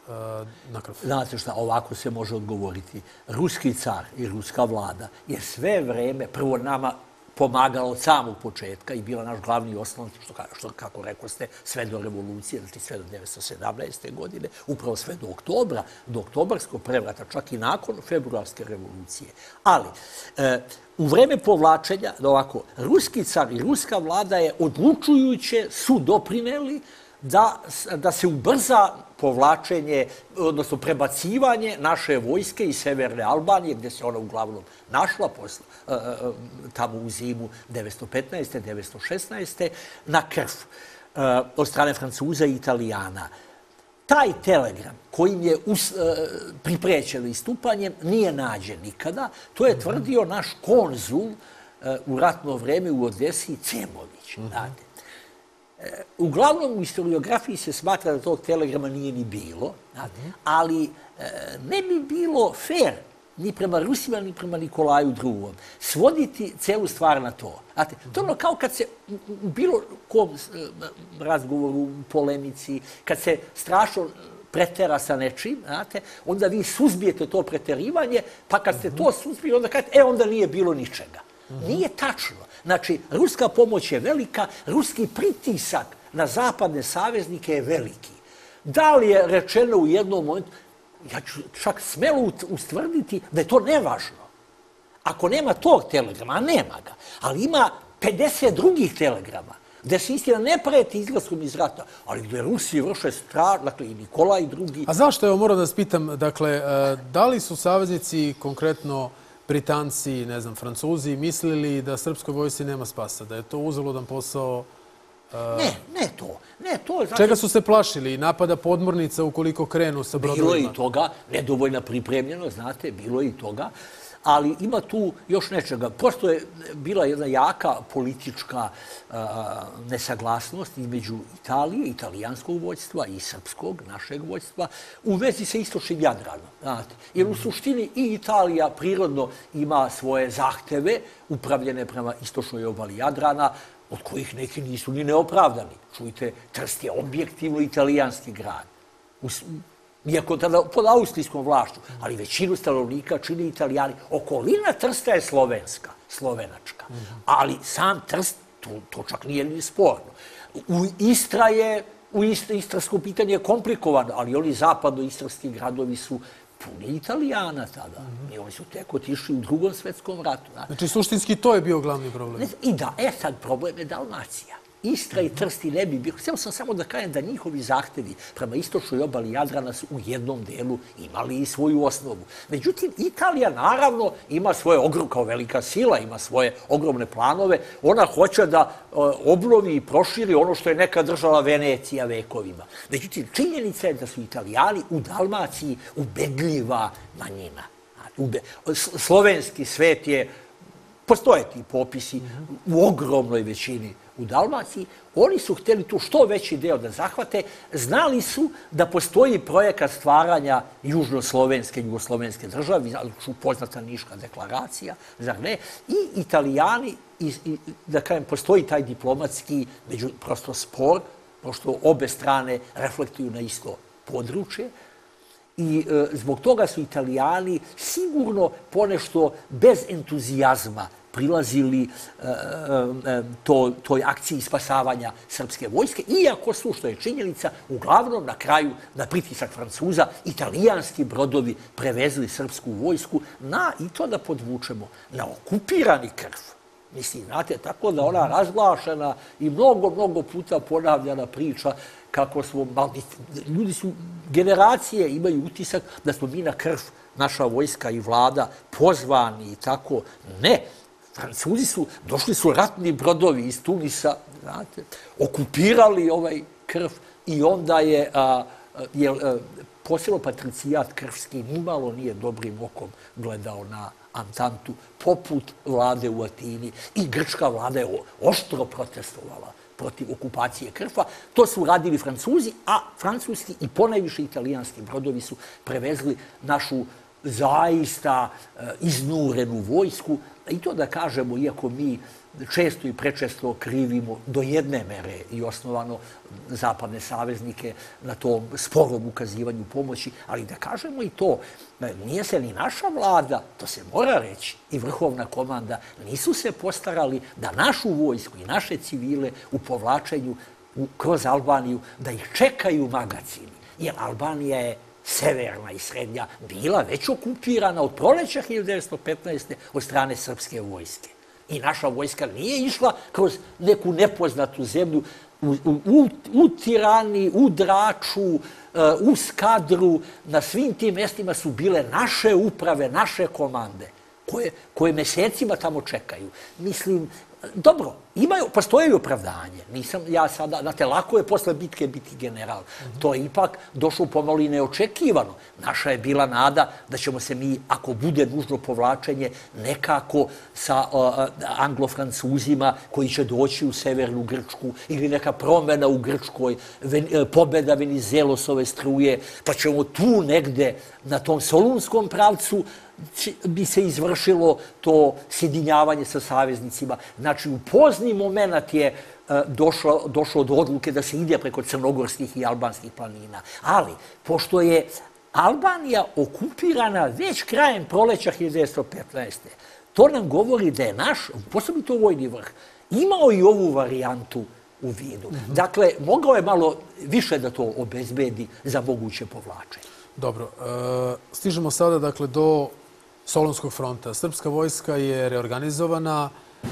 na krv? Znate šta, ovako se može odgovoriti. Ruski car i ruska vlada je sve vreme prvo nama pomagala od samog početka i bila naš glavni osnov, što, što kako rekao ste, sve do revolucije, znači sve do devetsto sedamnaeste. godine, upravo sve do oktobra, do oktobarskog prevrata, čak i nakon februarske revolucije. Ali, e, u vreme povlačenja, ovako, ruski car i ruska vlada je odlučujuće su doprineli da, da se ubrza povlačenje, odnosno prebacivanje naše vojske iz Severne Albanije, gdje se ona uglavnom našla posle, tamo u zimu devetsto petnaeste. devetsto šesnaeste. na krv od strane Francuza i Italijana. Taj telegram kojim je priprećeno istupanjem nije nađen nikada. To je tvrdio naš konzul u ratno vreme u Odesi, Cemović. Znate. Uglavnom, u historiografiji se smatra da tog telegrama nije ni bilo, ali ne bi bilo fair ni prema Rusima, ni prema Nikolaju drugom. Svoditi celu stvar na to. To je ono kao kad se u bilo kom razgovoru, polemici, kad se strašno pretera sa nečim, onda vi suzbijete to preterivanje, pa kad ste to suzbili, onda kažete, e, onda nije bilo ničega. Nije tačno. Znači, ruska pomoć je velika, ruski pritisak na zapadne saveznike je veliki. Da li je rečeno u jednom momentu, ja ću čak smelo ustvrditi da je to nevažno. Ako nema tog telegrama, a nema ga, ali ima pedeset drugih telegrama, gde se istina ne preti izlaskom iz rata, ali gde Rusiji vrše straž, dakle i Nikolaj drugi. A zašto, evo moram da vas pitam, dakle, da li su saveznici konkretno Britanci, ne znam, Francuzi, mislili da srpskoj vojsci nema spasa, da je to uzaludan posao? Ne, ne to. Ne to. Čega su se plašili? Napada podmornica ukoliko krenu sa brodovima? Bilo je i toga, nedovoljno pripremljeno, znate, bilo je i toga. Ali ima tu još nečega. Prosto je bila jedna jaka politička nesaglasnost između Italije, italijanskog vojstva i srpskog, našeg vojstva, u vezi sa istočnim Jadranom. Jer u suštini i Italija prirodno ima svoje zahteve upravljene prema istočnoj obali Jadrana, od kojih neki nisu ni neopravdani. Čujte, Trst je objektivno italijanski grad. Iako tada pod austrijskom vlašću, ali većinu stanovnika čini Italijani. Okolina Trsta je slovenska, slovenačka. Ali sam Trst, to čak nije ni sporno. U Istra je, u istarsko pitanje je komplikovano, ali oni zapadno-istarski gradovi su puni Italijana tada. I oni su tek otišli u drugom svetskom ratu. Znači, suštinski to je bio glavni problem. I da, e sad, problem je Dalmacija. Istra i Trst i ne bi bio. Htio sam samo da kažem da njihovi zahtevi prema istočnoj obali Jadrana su u jednom delu imali i svoju osnovu. Međutim, Italija naravno ima svoje ogromne, kao velika sila, ima svoje ogromne planove. Ona hoće da obnovi i proširi ono što je neka držala Venecija vekovima. Međutim, činjenica je da su Italijani u Dalmaciji ubedljiva manjina. Slovenski svet je postoje ti popisi u ogromnoj većini u Dalmaciji, oni su htjeli tu što veći deo da zahvate, znali su da postoji projekat stvaranja južnoslovenske, jugoslovenske države, poznata Niška deklaracija, zar ne? I Italijani, i, i, da kažem, postoji taj diplomatski, među, prosto spor, pošto obe strane reflektuju na isto područje. I e, zbog toga su Italijani sigurno ponešto bez entuzijazma prilazili e, e, to, toj akciji spasavanja srpske vojske, iako su, što je činjenica, uglavnom na kraju, na pritisak Francuza, italijanski brodovi prevezli srpsku vojsku na, i to da podvučemo, na okupirani Krf. Mislim, znate, tako da ona razglašena i mnogo, mnogo puta ponavljana priča kako smo, ljudi su, generacije imaju utisak da smo mi na Krf, naša vojska i vlada, pozvani i tako. Ne, Francuzi su, došli su ratni brodovi iz Tunisa, znate, okupirali ovaj Krf i onda je, a, je a, posebno patricijat krfski nimalo nije dobrim okom gledao na Antantu, poput vlade u Atini, i grčka vlada je oštro protestovala protiv okupacije Krfa. To su radili Francuzi, a francuski i ponajviše italijanski brodovi su prevezli našu zaista iznurenu vojsku. I to da kažemo, iako mi često i prečesto krivimo do jedne mere i osnovano zapadne saveznike na tom sporom ukazivanju pomoći, ali da kažemo i to, nije se ni naša vlada, to se mora reći, i vrhovna komanda nisu se postarali da našu vojsku i naše civile u povlačenju kroz Albaniju, da ih čekaju magacini. Jer Albanija je severna i srednja bila već okupirana od proleća hiljadu devetsto petnaeste. od strane srpske vojske. I naša vojska nije išla kroz neku nepoznatu zemlju. U, u, u Tirani, u Draču, u Skadru, na svim tim mjestima su bile naše uprave, naše komande, koje, koje mesecima tamo čekaju. Mislim, dobro, imaju, postoje i opravdanje. Nisam ja sada, znate, lako je posle bitke biti general. To je ipak došlo pomalo i neočekivano. Naša je bila nada da ćemo se mi, ako bude nužno povlačenje, nekako sa uh, Anglo-Francuzima koji će doći u severnu Grčku ili neka promjena u Grčkoj, ven, uh, pobjeda Venizelosove struje, pa ćemo tu negde na tom Solunskom pravcu bi se izvršilo to sjedinjavanje sa saveznicima. Znači, u pozni moment je došlo, došlo do odluke da se ide preko crnogorskih i albanskih planina. Ali, pošto je Albanija okupirana već krajem proleća hiljadu devetsto petnaeste. to nam govori da je naš, posebno vojni vrh, imao i ovu varijantu u vidu. Mm-hmm. Dakle, mogao je malo više da to obezbedi za moguće povlačenje. Dobro. E, stižemo sada dakle, do Solunskog fronta. Srpska vojska je reorganizovana, e,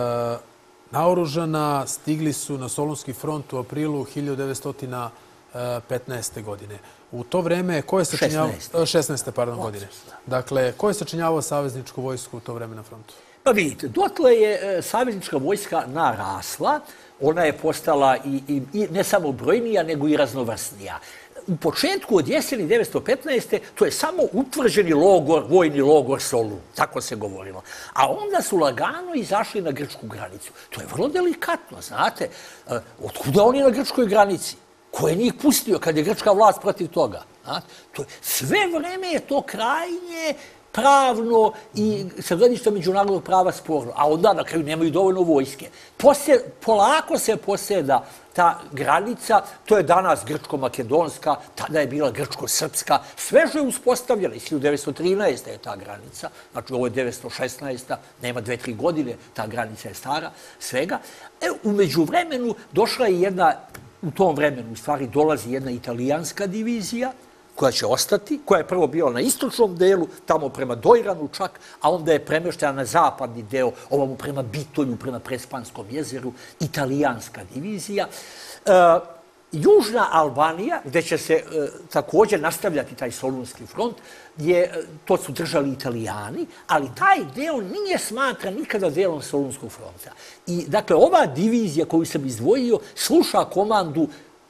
naoružana, stigli su na Solunski front u aprilu hiljadu devetsto petnaeste. godine. U to vreme, ko je sačinjavao... šesnaeste. pardon, godine. Dakle, ko je sačinjavao savezničku vojsku u to vreme na frontu? Pa vidite, dotle je saveznička vojska narasla. Ona je postala i, i, i ne samo brojnija, nego i raznovrsnija. U početku od jeseni devetsto petnaeste. to je samo utvrđeni logor, vojni logor Solun. Tako se govorilo. A onda su lagano izašli na grčku granicu. To je vrlo delikatno, znate. Otkuda oni na grčkoj granici? Ko je njih pustio kad je grčka vlast protiv toga? To je, sve vreme je to krajnje pravno i sa gledišta međunarodnog prava sporno. A onda na kraju nemaju dovoljno vojske. Posje, polako se posjeda ta granica, to je danas grčko-makedonska, tada je bila grčko-srpska, sveže je uspostavljena, iz hiljadu devetsto trinaeste. je ta granica, znači ovo je devetsto šesnaesta. nema dve, tri godine, ta granica je stara, svega. E, u međuvremenu došla je jedna, u tom vremenu u stvari dolazi jedna italijanska divizija, koja će ostati, koja je prvo bila na istočnom delu, tamo prema Dojranu čak, a onda je premještena na zapadni deo, ovamo prema Bitolju, prema Prespanskom jezeru, italijanska divizija. E, Južna Albanija, gdje će se e, također nastavljati taj Solunski front, je, to su držali Italijani, ali taj deo nije smatran nikada delom Solunskog fronta. I, dakle, ova divizija koju sam izdvojio sluša komandu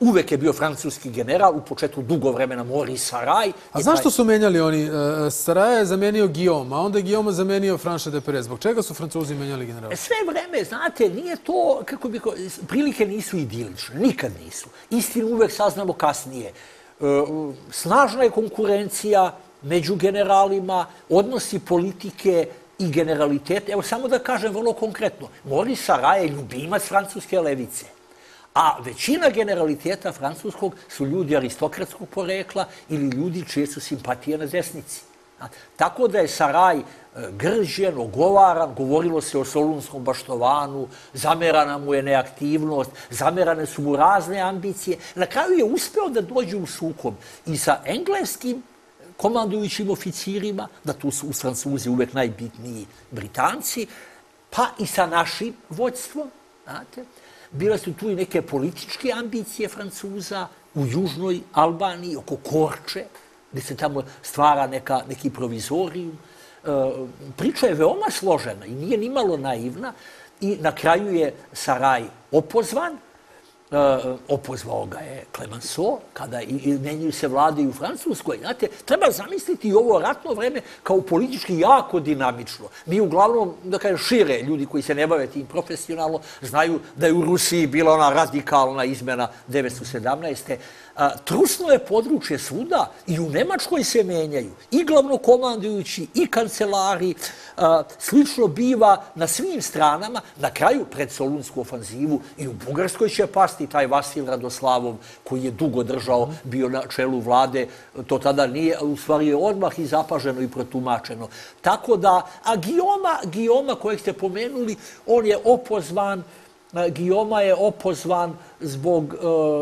uvek je bio francuski general, u početku dugo vremena Maurice Sarrail. A zašto su menjali oni? Sarrail je zamenio Guillaume, a onda je Guillaume zamenio Franche de Perez. Zbog čega su Francuzi menjali generala? Sve vreme, znate, nije to, kako bi, prilike nisu idilične, nikad nisu. Istinu uvek saznamo kasnije. Snažna je konkurencija među generalima, odnosi politike i generalitete. Evo, samo da kažem vrlo konkretno. Maurice Sarrail je ljubimac francuske levice. A većina generaliteta francuskog su ljudi aristokratskog porekla ili ljudi čije su simpatije na desnici. Tako da je Sarrail gržen, ogovaran, govorilo se o Solunskom baštovanu, zamerana mu je neaktivnost, zamerane su mu razne ambicije. Na kraju je uspeo da dođe u sukob i sa engleskim komandujućim oficirima, da tu su uz Francuzi uvek najbitniji Britanci, pa i sa našim vođstvom, znate. Bile su tu i neke političke ambicije Francuza u južnoj Albaniji, oko Korče, gdje se tamo stvara neka, neki provizorijum. E, priča je veoma složena i nije nimalo naivna i na kraju je Sarrail opozvan. E, opozvao ga je Clemenceau, kada i, i menjaju se vlade i u Francuskoj. Znate, treba zamisliti i ovo ratno vreme kao politički jako dinamično. Mi uglavnom, da kažem, šire ljudi koji se ne bave tim profesionalno, znaju da je u Rusiji bila ona radikalna izmena devetsto sedamnaeste. Trusno je područje svuda i u Nemačkoj se menjaju i glavnokomandujući i kancelari. Slično biva na svim stranama. Na kraju, pred Solunsku ofanzivu, i u Bugarskoj će pasti taj Vasil Radoslavov, koji je dugo držao, bio na čelu vlade. To tada nije, u stvari je odmah i zapaženo i protumačeno. Tako da, a Guillaume, Guillaume kojeg ste pomenuli, on je opozvan, Guillaume je opozvan zbog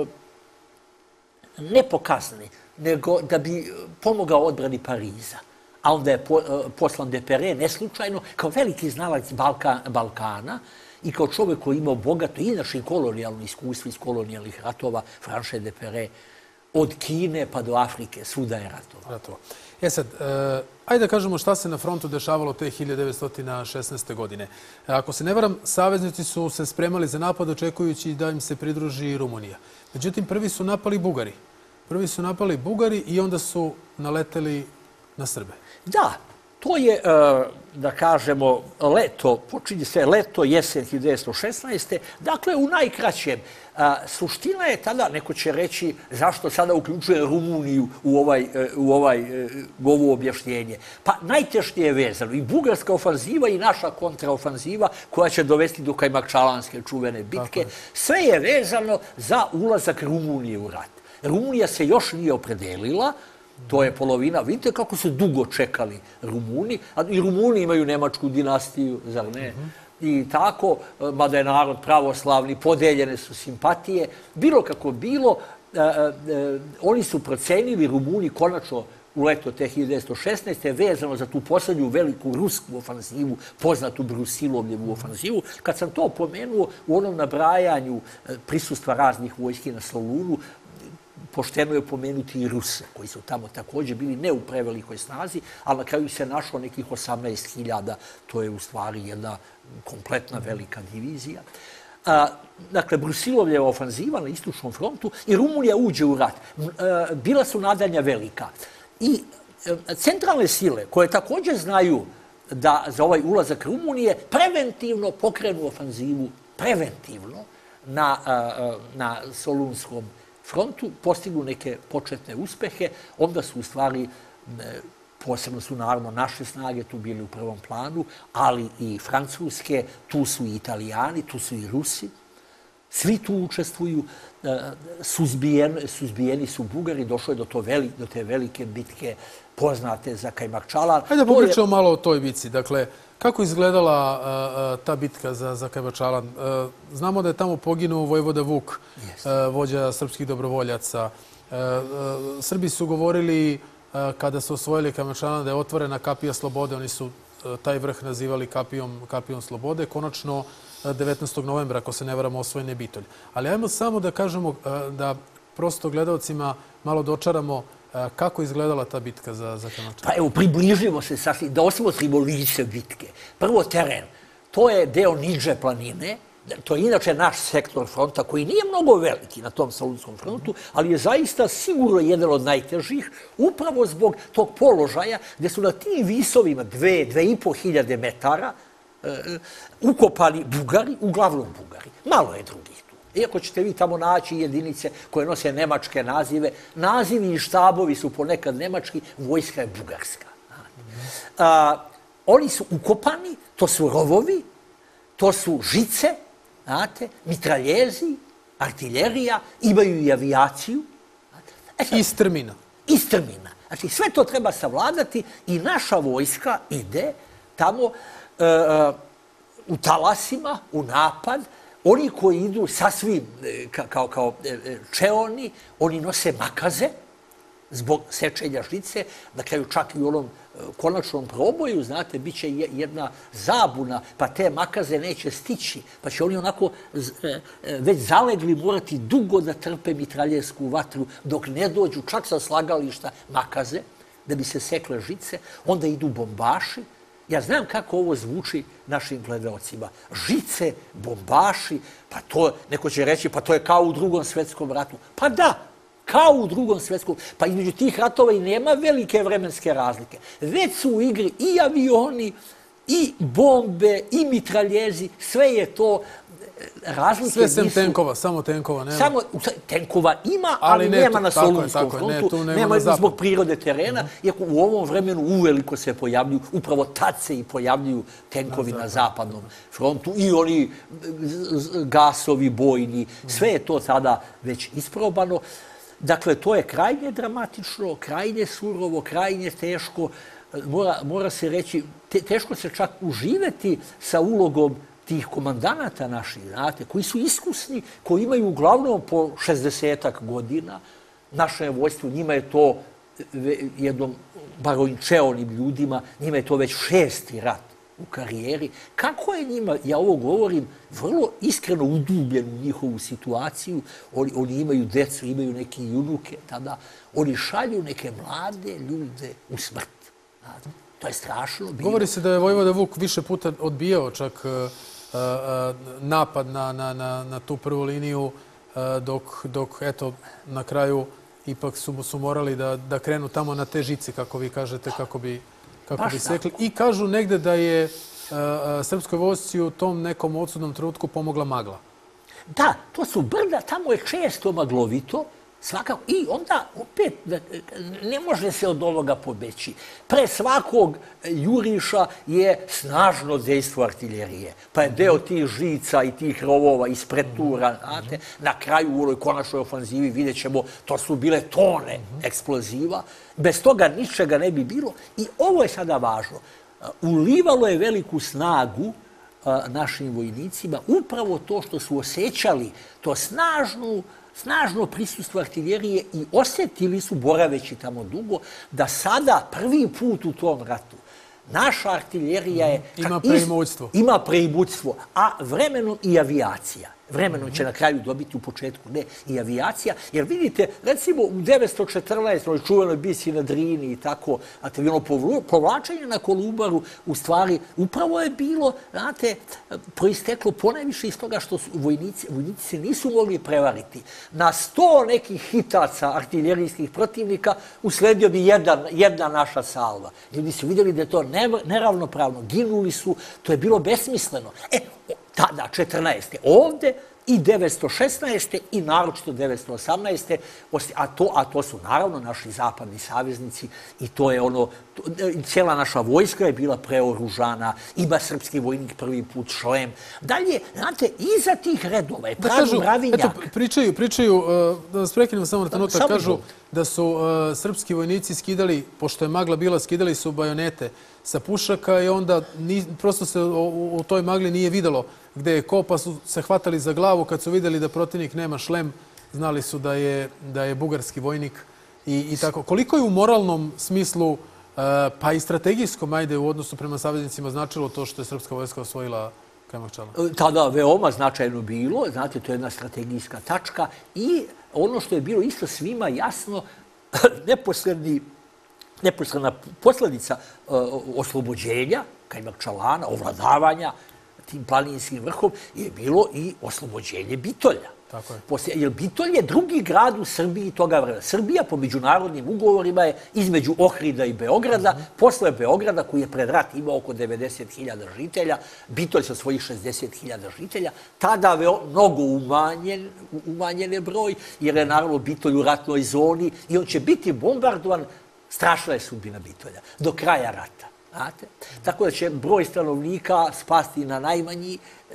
ne po kazni, nego da bi pomogao odbrani Pariza. A onda je po, poslan de Perez, neslučajno, kao veliki znalac Balka, Balkana i kao čovjek koji imao bogato i naše kolonijalno iskustvo iz kolonijalnih ratova, Franche de Perez, od Kine pa do Afrike, svuda je ratovao. Ratovo. E sad, e, ajde da kažemo šta se na frontu dešavalo te hiljade devetsto šesnaeste. godine. Ako se ne varam, saveznici su se spremali za napad očekujući da im se pridruži Rumunija. Međutim, prvi su napali Bugari. Prvi su napali Bugari i onda su naleteli na Srbe. Da, to je, da kažemo, leto, počinje se leto, jesen hiljade devetsto šesnaeste. Dakle, u najkraćem, suština je tada, neko će reći zašto sada uključuje Rumuniju u, ovaj, u, ovaj, u ovo objašnjenje. Pa najtešnije je vezano i bugarska ofanziva i naša kontraofanziva koja će dovesti do Kajmakčalanske čuvene bitke. Sve je vezano za ulazak Rumunije u rat. Rumunija se još nije opredelila, to je polovina. Vidite kako su dugo čekali Rumuni. A i Rumuni imaju nemačku dinastiju, zar ne? I tako, mada je narod pravoslavni, podeljene su simpatije. Bilo kako bilo, e, e, oni su procenili, Rumuni, konačno u leto te hiljade devetsto šesnaeste. vezano za tu posljednju veliku rusku ofanzivu, poznatu Brusilovljevu ofanzivu. Kad sam to pomenuo u onom nabrajanju prisustva raznih vojski na Solunu, pošteno je pomenuti i Ruse, koji su tamo također bili ne u prevelikoj snazi, ali na kraju se našlo nekih osamnaest hiljada. To je u stvari jedna kompletna velika divizija. A, dakle, Brusilovljeva ofanziva na istočnom frontu i Rumunija uđe u rat. A, bila su nadanja velika. I a, centralne sile, koje također znaju da za ovaj ulazak Rumunije preventivno pokrenu ofanzivu, preventivno, na, a, na Solunskom frontu, postignu neke početne uspehe, onda su u stvari, posebno su naravno naše snage tu bili u prvom planu, ali i francuske, tu su i Italijani, tu su i Rusi. Svi tu učestvuju, suzbijeni, suzbijeni su Bugari, došlo je do, to veli, do te velike bitke poznate za Kajmakčalan. Hajde da popričamo je... malo o toj bitci. Dakle, kako izgledala a, a, ta bitka za, za Kajmakčalan? Znamo da je tamo poginuo vojvoda Vuk, a, vođa srpskih dobrovoljaca. A, a, Srbi su govorili a, kada su osvojili Kajmakčalan da je otvorena kapija slobode. Oni su a, taj vrh nazivali kapijom, kapijom slobode. Konačno, devetnaestog novembra, ako se ne varamo, osvojen je Bitolj. Ali ajmo samo da kažemo da prosto gledalcima malo dočaramo kako izgledala ta bitka za, za Kajmakčalan. Pa evo, približimo se sasvim, da osmotrimo lice bitke. Prvo teren, to je deo niže planine, To je inače naš sektor fronta koji nije mnogo veliki na tom Solunskom frontu, ali je zaista sigurno jedan od najtežih, upravo zbog tog položaja gdje su na tim visovima dve, dve i po hiljade metara ukopani Bugari, uglavnom Bugari. Malo je drugih tu. Iako ćete vi tamo naći jedinice koje nose nemačke nazive, nazivi i štabovi su ponekad nemački, vojska je bugarska. A, oni su ukopani, to su rovovi, to su žice, znate, mitraljezi, artiljerija, imaju i avijaciju. E sad, iz termina. Iz termina. Znači, sve to treba savladati i naša vojska ide tamo uh, u talasima, u napad. Oni koji idu sasvim ka, kao, kao čeoni, oni nose makaze zbog sečenja žice, na kraju čak i u onom konačnom proboju, znate, bit će jedna zabuna, pa te makaze neće stići, pa će oni onako već zalegli morati dugo da trpe mitraljersku vatru dok ne dođu čak sa slagališta makaze, da bi se sekle žice, onda idu bombaši. Ja znam kako ovo zvuči našim gledaocima. Žice, bombaši, pa to, neko će reći, pa to je kao u drugom svjetskom ratu. Pa da, kao u drugom svjetskom, pa između tih ratova i nema velike vremenske razlike. Već su u igri i avioni, i bombe, i mitraljezi, sve je to razlike. Sve sem tenkova, samo tenkova nema. Samo tenkova ima, ali, ali nema na Solunskom frontu, ne, nema, nema zbog prirode terena, uh-huh. Iako u ovom vremenu uveliko se pojavljuju, upravo tad se i pojavljuju tenkovi na, na zapadnom frontu i oni gasovi bojni, sve je to tada već isprobano. Dakle, to je krajnje dramatično, krajnje surovo, krajnje teško. Mora, mora se reći, te, teško se čak uživeti sa ulogom tih komandanata naših, znate, koji su iskusni, koji imaju uglavnom po šezdesetak godina. Naše vojstvo, njima je to jednom, bar ovim čeonim ljudima, njima je to već šesti rat u karijeri. Kako je njima, ja ovo govorim, vrlo iskreno udubljen u njihovu situaciju, oni, oni imaju decu, imaju neke unuke, tada oni šalju neke mlade ljude u smrt. Znate, to je strašno bilo. Govori se da je Vojvoda Vuk više puta odbijao čak uh, uh, napad na, na, na, na tu prvu liniju, uh, dok, dok eto, na kraju ipak su, su morali da, da krenu tamo na te žice, kako vi kažete, kako bi, kako bi sekli. I kažu negde da je uh, srpskoj vojsci u tom nekom odsudnom trenutku pomogla magla. Da, to su brda, tamo je često maglovito. Svakako. I onda opet ne može se od ovoga pobeći. Pre svakog juriša je snažno dejstvo artiljerije. Pa je deo tih žica i tih rovova ispretura. Znate, na kraju u ovoj konačnoj ofanzivi vidjet ćemo, to su bile tone eksploziva. Bez toga ničega ne bi bilo. I ovo je sada važno. Ulivalo je veliku snagu našim vojnicima upravo to što su osjećali to snažnu snažno prisustvo artiljerije i osjetili su, boraveći tamo dugo, da sada prvi put u tom ratu naša artiljerija je... Ima preimućstvo. Ima preimućstvo, a vremenom i avijacija. Vremenom će na kraju dobiti u početku, ne, i avijacija. Jer vidite, recimo u devetsto četrnaestoj čuvenoj bici na Drini i tako, a te ono povlačenje na Kolubaru, u stvari, upravo je bilo, znate, proisteklo ponajviše iz toga što su vojnici, vojnici se nisu mogli prevariti. Na sto nekih hitaca artiljerijskih protivnika usledio bi jedan, jedna naša salva. Ljudi su vidjeli da je to neravnopravno, ginuli su, to je bilo besmisleno. E, tada, četrnaeste ovde i devetsto šesnaeste i naročito devetsto osamnaeste A to, a to su naravno naši zapadni saveznici i to je ono, to, cijela naša vojska je bila preoružana, ima srpski vojnik prvi put šlem. Dalje, znate, iza tih redova je pravi mravinjak. Eto, pričaju, pričaju, da vas prekinem samo na trenutak, kažu da su uh, srpski vojnici skidali, pošto je magla bila, skidali su bajonete sa pušaka i onda ni, prosto se u, u toj magli nije videlo gde je ko, pa su se hvatali za glavu kad su vidjeli da protivnik nema šlem, znali su da je, da je bugarski vojnik i, i tako. Koliko je u moralnom smislu, uh, pa i strategijskom, ajde, u odnosu prema saveznicima značilo to što je srpska vojska osvojila Kajmakčala? Tada veoma značajno bilo, znate, to je jedna strategijska tačka i ono što je bilo isto svima jasno, neposredni neposredna posljedica uh, oslobođenja Kajmakčalana, ovladavanja tim planinskim vrhom je bilo i oslobođenje Bitolja. Tako je. Poslije, jer Bitolj je drugi grad u Srbiji toga vremena. Srbija po međunarodnim ugovorima je između Ohrida i Beograda. Mm-hmm. Posle Beograda, koji je pred rat imao oko devedeset hiljada žitelja, Bitolj sa svojih šezdeset hiljada žitelja, tada je mnogo umanjen, umanjen je broj, jer je naravno Bitolj u ratnoj zoni i on će biti bombardovan. Strašna je sudbina Bitolja do kraja rata. Znate? Tako da će broj stanovnika spasti na najmanji,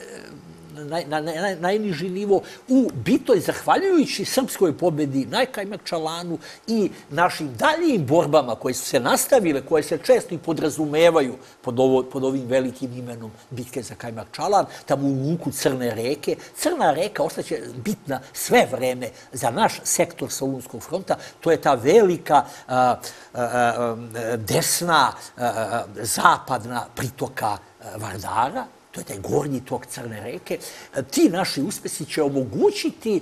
na, na, na najniži nivo. U Bitolj, zahvaljujući srpskoj pobedi na Kajmakčalanu i našim daljim borbama koje su se nastavile, koje se često i podrazumevaju pod, ovo, pod ovim velikim imenom bitke za Kajmakčalan, tamo u luku Crne reke. Crna reka ostaće bitna sve vreme za naš sektor Solunskog fronta. To je ta velika a, a, a, desna a, zapadna pritoka Vardara. To je taj gornji tok Crne reke. Ti naši uspesi će omogućiti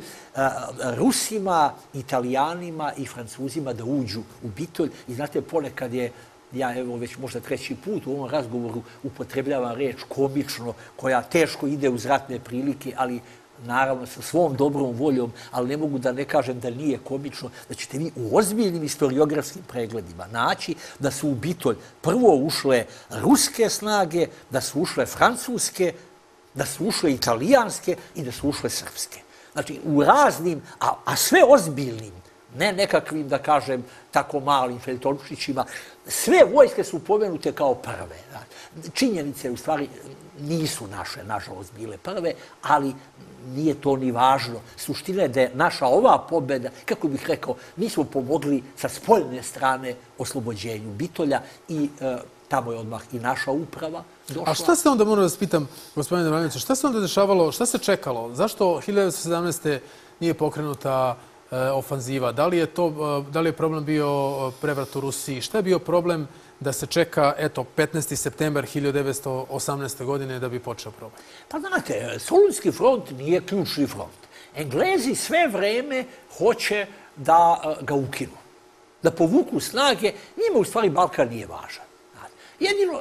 Rusima, Italijanima i Francuzima da uđu u Bitolj. I znate, ponekad je, ja evo već možda treći put u ovom razgovoru upotrebljavam reč komično, koja teško ide uz ratne prilike, ali naravno sa svom dobrom voljom, ali ne mogu da ne kažem da nije komično, da ćete vi u ozbiljnim historiografskim pregledima naći da su u Bitolj prvo ušle ruske snage, da su ušle francuske, da su ušle italijanske i da su ušle srpske. Znači, u raznim, a, a sve ozbiljnim, ne nekakvim, da kažem, tako malim feljtončićima, sve vojske su pomenute kao prve. Činjenice, u stvari, nisu naše, nažalost, bile prve, ali nije to ni važno. Suština je da je naša ova pobjeda, kako bih rekao, mi smo pomogli sa spoljne strane oslobođenju Bitolja i e, tamo je odmah i naša uprava došla. A šta se onda, moram da vas pitam, gospodine Damjanoviću, šta se onda dešavalo, šta se čekalo? Zašto hiljadu devetsto sedamnaeste. nije pokrenuta e, ofanziva? Da li je to, e, da li je problem bio prevrat u Rusiji? Šta je bio problem da se čeka, eto, petnaesti septembar hiljadu devetsto osamnaeste. godine da bi počeo problem? Pa znate, Solunski front nije ključni front. Englezi sve vreme hoće da ga ukinu, da povuku snage. Njima u stvari Balkan nije važan. Jedino,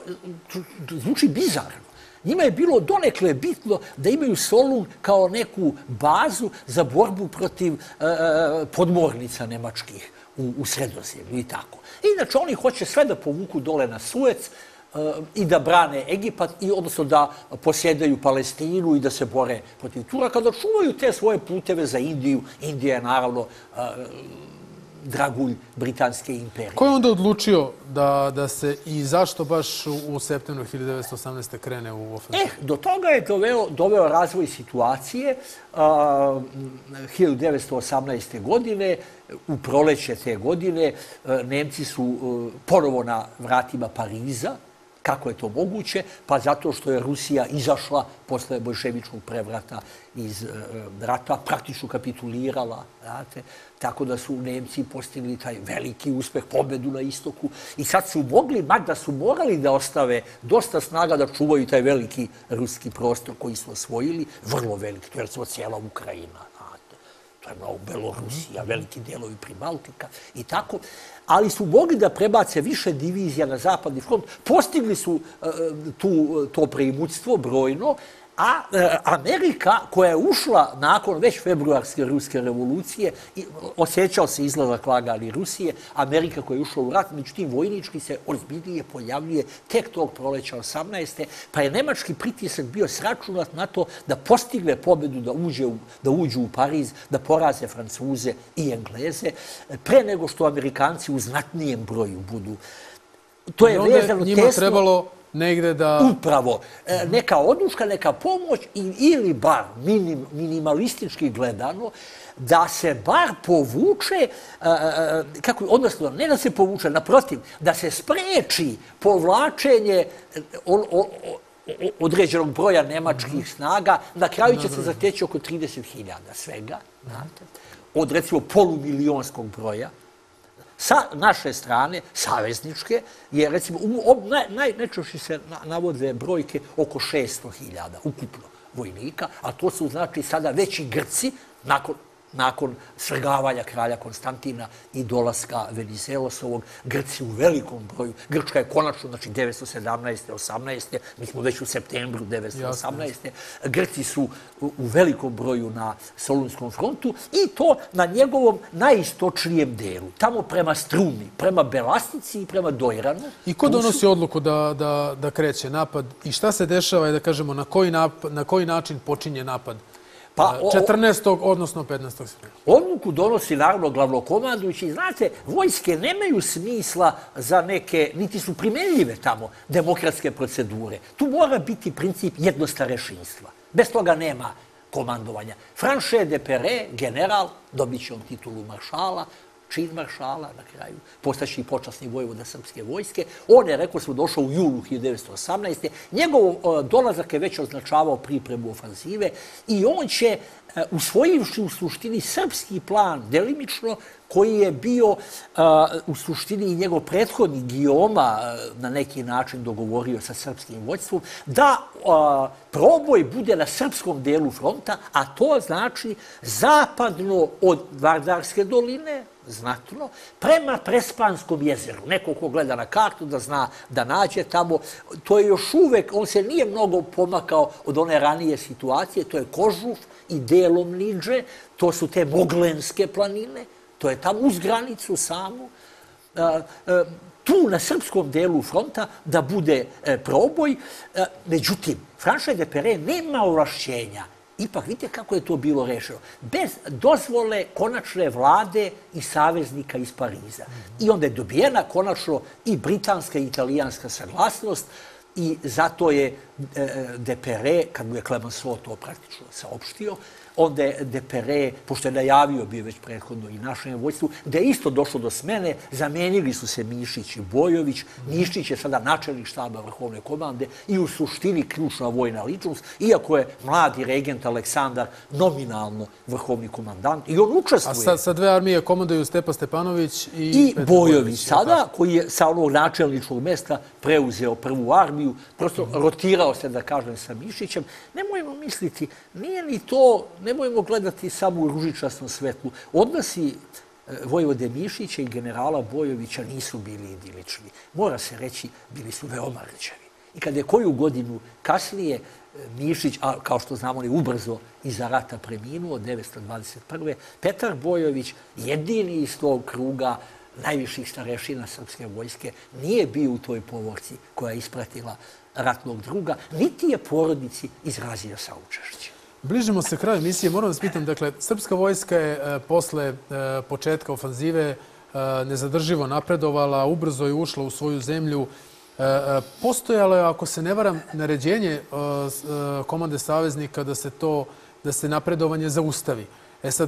zvuči bizarno, njima je bilo donekle bitno da imaju Solun kao neku bazu za borbu protiv e, podmornica nemačkih u, u Sredozemlju i tako. Inače, oni hoće sve da povuku dole na Suec e, i da brane Egipat, i odnosno da posjedaju Palestinu i da se bore protiv Turaka, da čuvaju te svoje puteve za Indiju. Indija je naravno e, dragulj Britanske imperije. Ko je onda odlučio da, da se i zašto baš u septembru hiljadu devetsto osamnaeste. krene u ofenzivu? Eh, do toga je doveo, doveo razvoj situacije. Uh, hiljadu devetsto osamnaeste. godine, u proleće te godine, uh, Nemci su uh, ponovo na vratima Pariza. Kako je to moguće? Pa zato što je Rusija izašla posle bolševičkog prevrata iz e, rata, praktično kapitulirala. Znate? Tako da su Nemci postigli taj veliki uspeh, pobedu na istoku. I sad su mogli, mada su morali da ostave dosta snaga da čuvaju taj veliki ruski prostor koji su osvojili, vrlo veliki, to je recimo cijela Ukrajina. To je mnogo Belorusija, veliki delovi Pribaltika i tako. Ali su mogli da prebace više divizija na zapadni front. Postigli su uh, tu, to preimućstvo brojno, a uh, Amerika, koja je ušla nakon već februarske ruske revolucije, i osjećao se izlazak lagani Rusije, Amerika koja je ušla u rat, međutim vojnički se ozbiljnije pojavljuje tek tog proleća osamnaeste. Pa je nemački pritisak bio sračunat na to da postigne pobedu, da, uđe u, da uđu u Pariz, da poraze Francuze i Engleze, pre nego što Amerikanci u znatnijem broju budu. To je vezano njima tesno. Trebalo negde da... Upravo. E, neka oduška, neka pomoć ili bar minim, minimalistički gledano da se bar povuče, e, kako, odnosno ne da se povuče, naprotiv, da se spreči povlačenje o, o, o, određenog broja nemačkih snaga. Na kraju će se zateći oko trideset hiljada svega, znate, od recimo polumilijonskog broja. Sa naše strane, savezničke, je recimo, naj, naj, najčešće se navode brojke oko šesto hiljada ukupno vojnika, a to su znači sada veći Grci, nakon nakon svrgavanja kralja Konstantina i dolaska Venizelosovog, Grci u velikom broju. Grčka je konačno, znači devetsto sedamnaeste. osamnaeste. Mi smo već u septembru devetsto osamnaeste. Grci su u velikom broju na Solunskom frontu i to na njegovom najistočnijem delu. Tamo prema Strumi, prema Belastnici i prema Dojranu. I ko donosi odluku da kreće napad i šta se dešava i da kažemo na koji način počinje napad? četrnaestog odnosno petnaestog septembra. Odluku donosi naravno glavnokomandujući. Znate, vojske nemaju smisla za neke, niti su primenljive tamo, demokratske procedure. Tu mora biti princip jednostarešinstva. Bez toga nema komandovanja. Franche de Perret, general, dobit će on titulu maršala, čin maršala na kraju, postaći i počasni vojvoda srpske vojske. On je, rekao smo, došao u julu hiljadu devetsto osamnaeste. Njegov dolazak je već označavao pripremu ofanzive i on će, usvojivši u suštini srpski plan, delimično, koji je bio u suštini i njegov prethodnik Gioma na neki način dogovorio sa srpskim vođstvom, da proboj bude na srpskom delu fronta, a to znači zapadno od Vardarske doline, znatno, prema Prespanskom jezeru. Neko ko gleda na kartu da zna da nađe tamo, to je još uvek, on se nije mnogo pomakao od one ranije situacije, to je Kožuf i delom Niđe, to su te Moglenske planine, to je tamo uz granicu samu. Tu na srpskom delu fronta da bude proboj. Međutim, Franche de Perret nema ovlašćenja. Ipak, vidite kako je to bilo rešeno. Bez dozvole konačne vlade i saveznika iz Pariza. I onda je dobijena konačno i britanska i italijanska saglasnost i zato je de Perret, kad mu je Clemenceau to praktično saopštio, onda je de Perret, pošto je najavio bio već prethodno i našem vojstvu, da je isto došlo do smene, zamenili su se Mišić i Bojović. Mišić je sada načelnik štaba vrhovne komande i u suštini ključna vojna ličnost, iako je mladi regent Aleksandar nominalno vrhovni komandant i on učestvuje. A sa dve armije komanduju Stepa Stepanović i Bojović sada, koji je sa onog načelničkog mesta preuzeo prvu armiju, prosto rotirao se, da kažem, sa Mišićem. Nemojmo misliti, nije ni to, nemojmo gledati samo u ružičasnom svetlu. Odnosi vojvode Mišića i generala Bojovića nisu bili idilični. Mora se reći, bili su veoma rđavi. I kada je koju godinu kasnije Mišić, a kao što znamo, on je ubrzo iza rata preminuo, devetsto dvadeset prve. Petar Bojović, jedini iz tog kruga najviših starešina srpske vojske, nije bio u toj povorci koja je ispratila ratnog druga, niti je porodici izrazio saučešće. Bližimo se kraju emisije. Moram vas pitam, dakle, srpska vojska je posle početka ofanzive nezadrživo napredovala, ubrzo je ušla u svoju zemlju. Postojalo je, ako se ne varam, naređenje komande saveznika da se to, da se napredovanje zaustavi. E sad,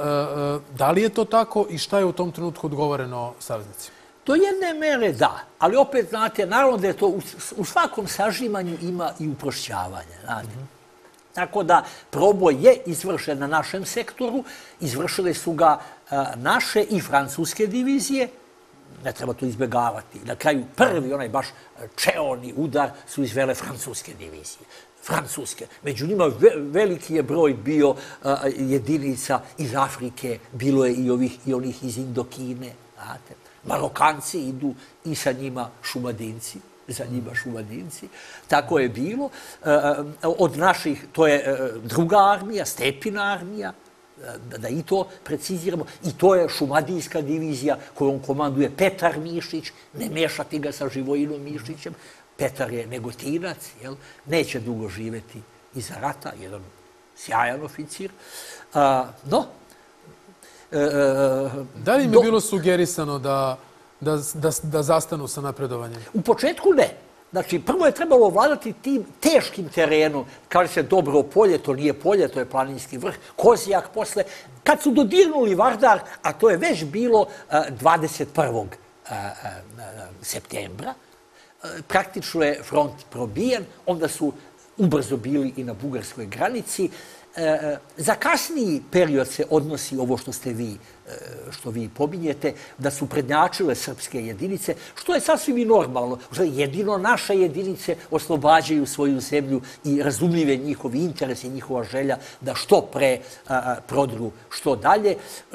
da li je to tako i šta je u tom trenutku odgovoreno saveznicima? Do jedne mere da, ali opet, znate, naravno da je to u svakom sažimanju ima i uprošćavanje, znate. Tako da proboj je izvršen na našem sektoru, izvršile su ga naše i francuske divizije, ne treba to izbjegavati. Na kraju prvi, onaj baš čeoni udar su izvele francuske divizije. Francuske. Među njima veliki je broj bio jedinica iz Afrike, bilo je i onih iz Indokine, znate. Marokanci idu i sa njima Šumadinci, za njima Šumadinci. Tako je bilo. Od naših, to je druga armija, Stepina armija, da i to preciziramo. I to je Šumadijska divizija kojom komanduje Petar Mišić, ne mešati ga sa Živojinom Mišićem. Petar je Negotinac, neće dugo živeti iza rata, jedan sjajan oficir. No, da li im je bilo sugerisano da zastanu sa napredovanjem? U početku ne. Znači, prvo je trebalo ovladati tim teškim terenom. Kaže se Dobro polje, to nije polje, to je planinski vrh. Kozijak posle. Kad su dodirnuli Vardar, a to je već bilo dvadeset prvog septembra, praktično je front probijen, onda su ubrzo bili i na bugarskoj granici. za kasniji period se odnosi ovo što ste vi što vi pominjete, da su prednjačile srpske jedinice, što je sasvim i normalno. Jedino naše jedinice oslobađaju svoju zemlju i razumljive njihovi interesi, njihova želja da što pre prodru što dalje.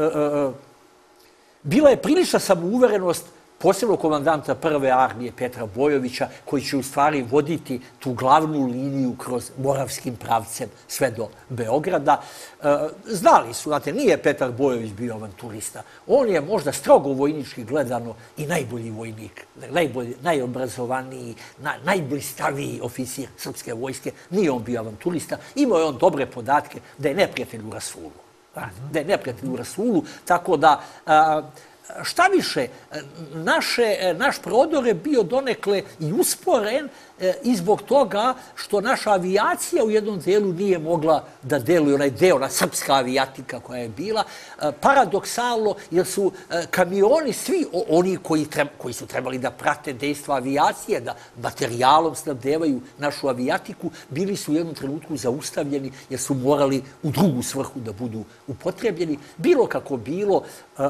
Bila je prilična samouverenost posebno komandanta prve armije Petra Bojovića, koji će u stvari voditi tu glavnu liniju kroz moravskim pravcem sve do Beograda. Znali su, znate, nije Petar Bojović bio avanturista. On je možda strogo vojnički gledano i najbolji vojnik, najbolji, najobrazovaniji, najblistaviji oficir srpske vojske. Nije on bio avanturista. Imao je on dobre podatke da je neprijatelj u rasulu. Da je neprijatelj u rasulu, tako da... Šta više, naš prodor je bio donekle i usporen i zbog toga što naša avijacija u jednom delu nije mogla da deluje, onaj deo, ona srpska avijatika koja je bila, paradoksalno, jer su kamioni, svi oni koji su trebali da prate dejstva avijacije, da materijalom snabdevaju našu avijatiku, bili su u jednom trenutku zaustavljeni jer su morali u drugu svrhu da budu upotrebljeni. Bilo kako bilo,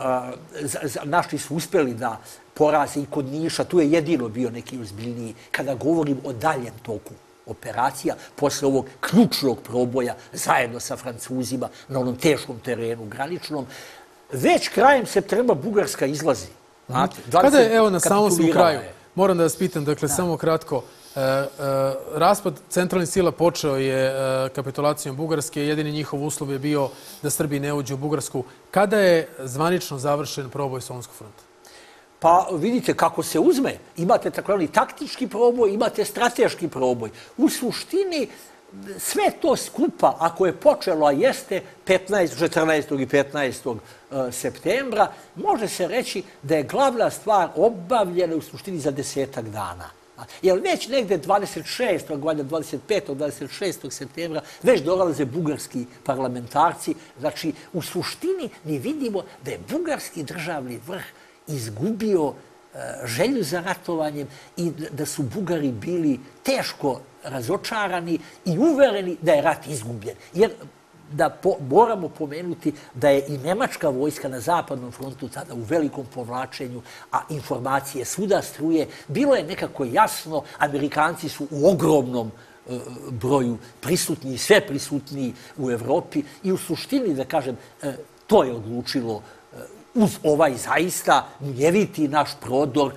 naši su uspeli da poraze i kod Niša, tu je jedino bio neki ozbiljniji, kada govorim o daljem toku operacija, posle ovog ključnog proboja zajedno sa Francuzima na onom teškom terenu graničnom. Već krajem septembra Bugarska izlazi. Kada je, evo, na samom smo kraju, moram da vas pitam, dakle, samo kratko, raspad centralnih sila počeo je kapitulacijom Bugarske, jedini njihov uslov je bio da Srbi ne uđu u Bugarsku. Kada je zvanično završen proboj Solunskog fronta? Pa vidite, kako se uzme, imate takozvani taktički proboj, imate strateški proboj. U suštini, sve to skupa, ako je počelo, a jeste četrnaestog i petnaestog septembra, može se reći da je glavna stvar obavljena u suštini za desetak dana. Jer već negde dvadeset šestog, dvadeset petog, dvadeset šestog septembra već dolaze bugarski parlamentarci. Znači, u suštini mi vidimo da je bugarski državni vrh izgubio želju za ratovanjem i da su Bugari bili teško razočarani i uvereni da je rat izgubljen. Jer da moramo pomenuti da je i nemačka vojska na zapadnom frontu tada u velikom povlačenju, a informacije svuda struje, bilo je nekako jasno, Amerikanci su u ogromnom broju prisutni, sve prisutniji u Evropi i u suštini, da kažem, to je odlučilo uz ovaj zaista mjeviti naš prodor,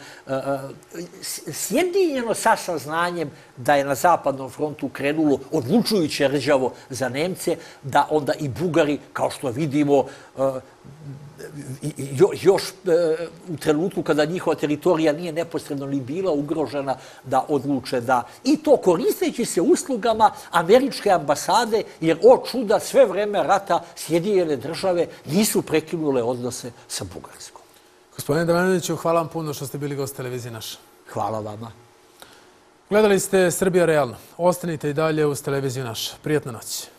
sjedinjeno sa saznanjem da je na zapadnom frontu krenulo odlučujuće rđavo za Nemce, da onda i Bugari, kao što vidimo, još u trenutku kada njihova teritorija nije neposredno ni bila ugrožena, da odluče da, i to koristeći se uslugama američke ambasade, jer o čuda sve vreme rata Sjedinjene države nisu prekinule odnose sa Bugarskom. Gospodine Damjanoviću, hvala vam puno što ste bili gost televizije naša. Hvala vama. Gledali ste Srbija realno. Ostanite i dalje uz televiziju naša. Prijatna noć.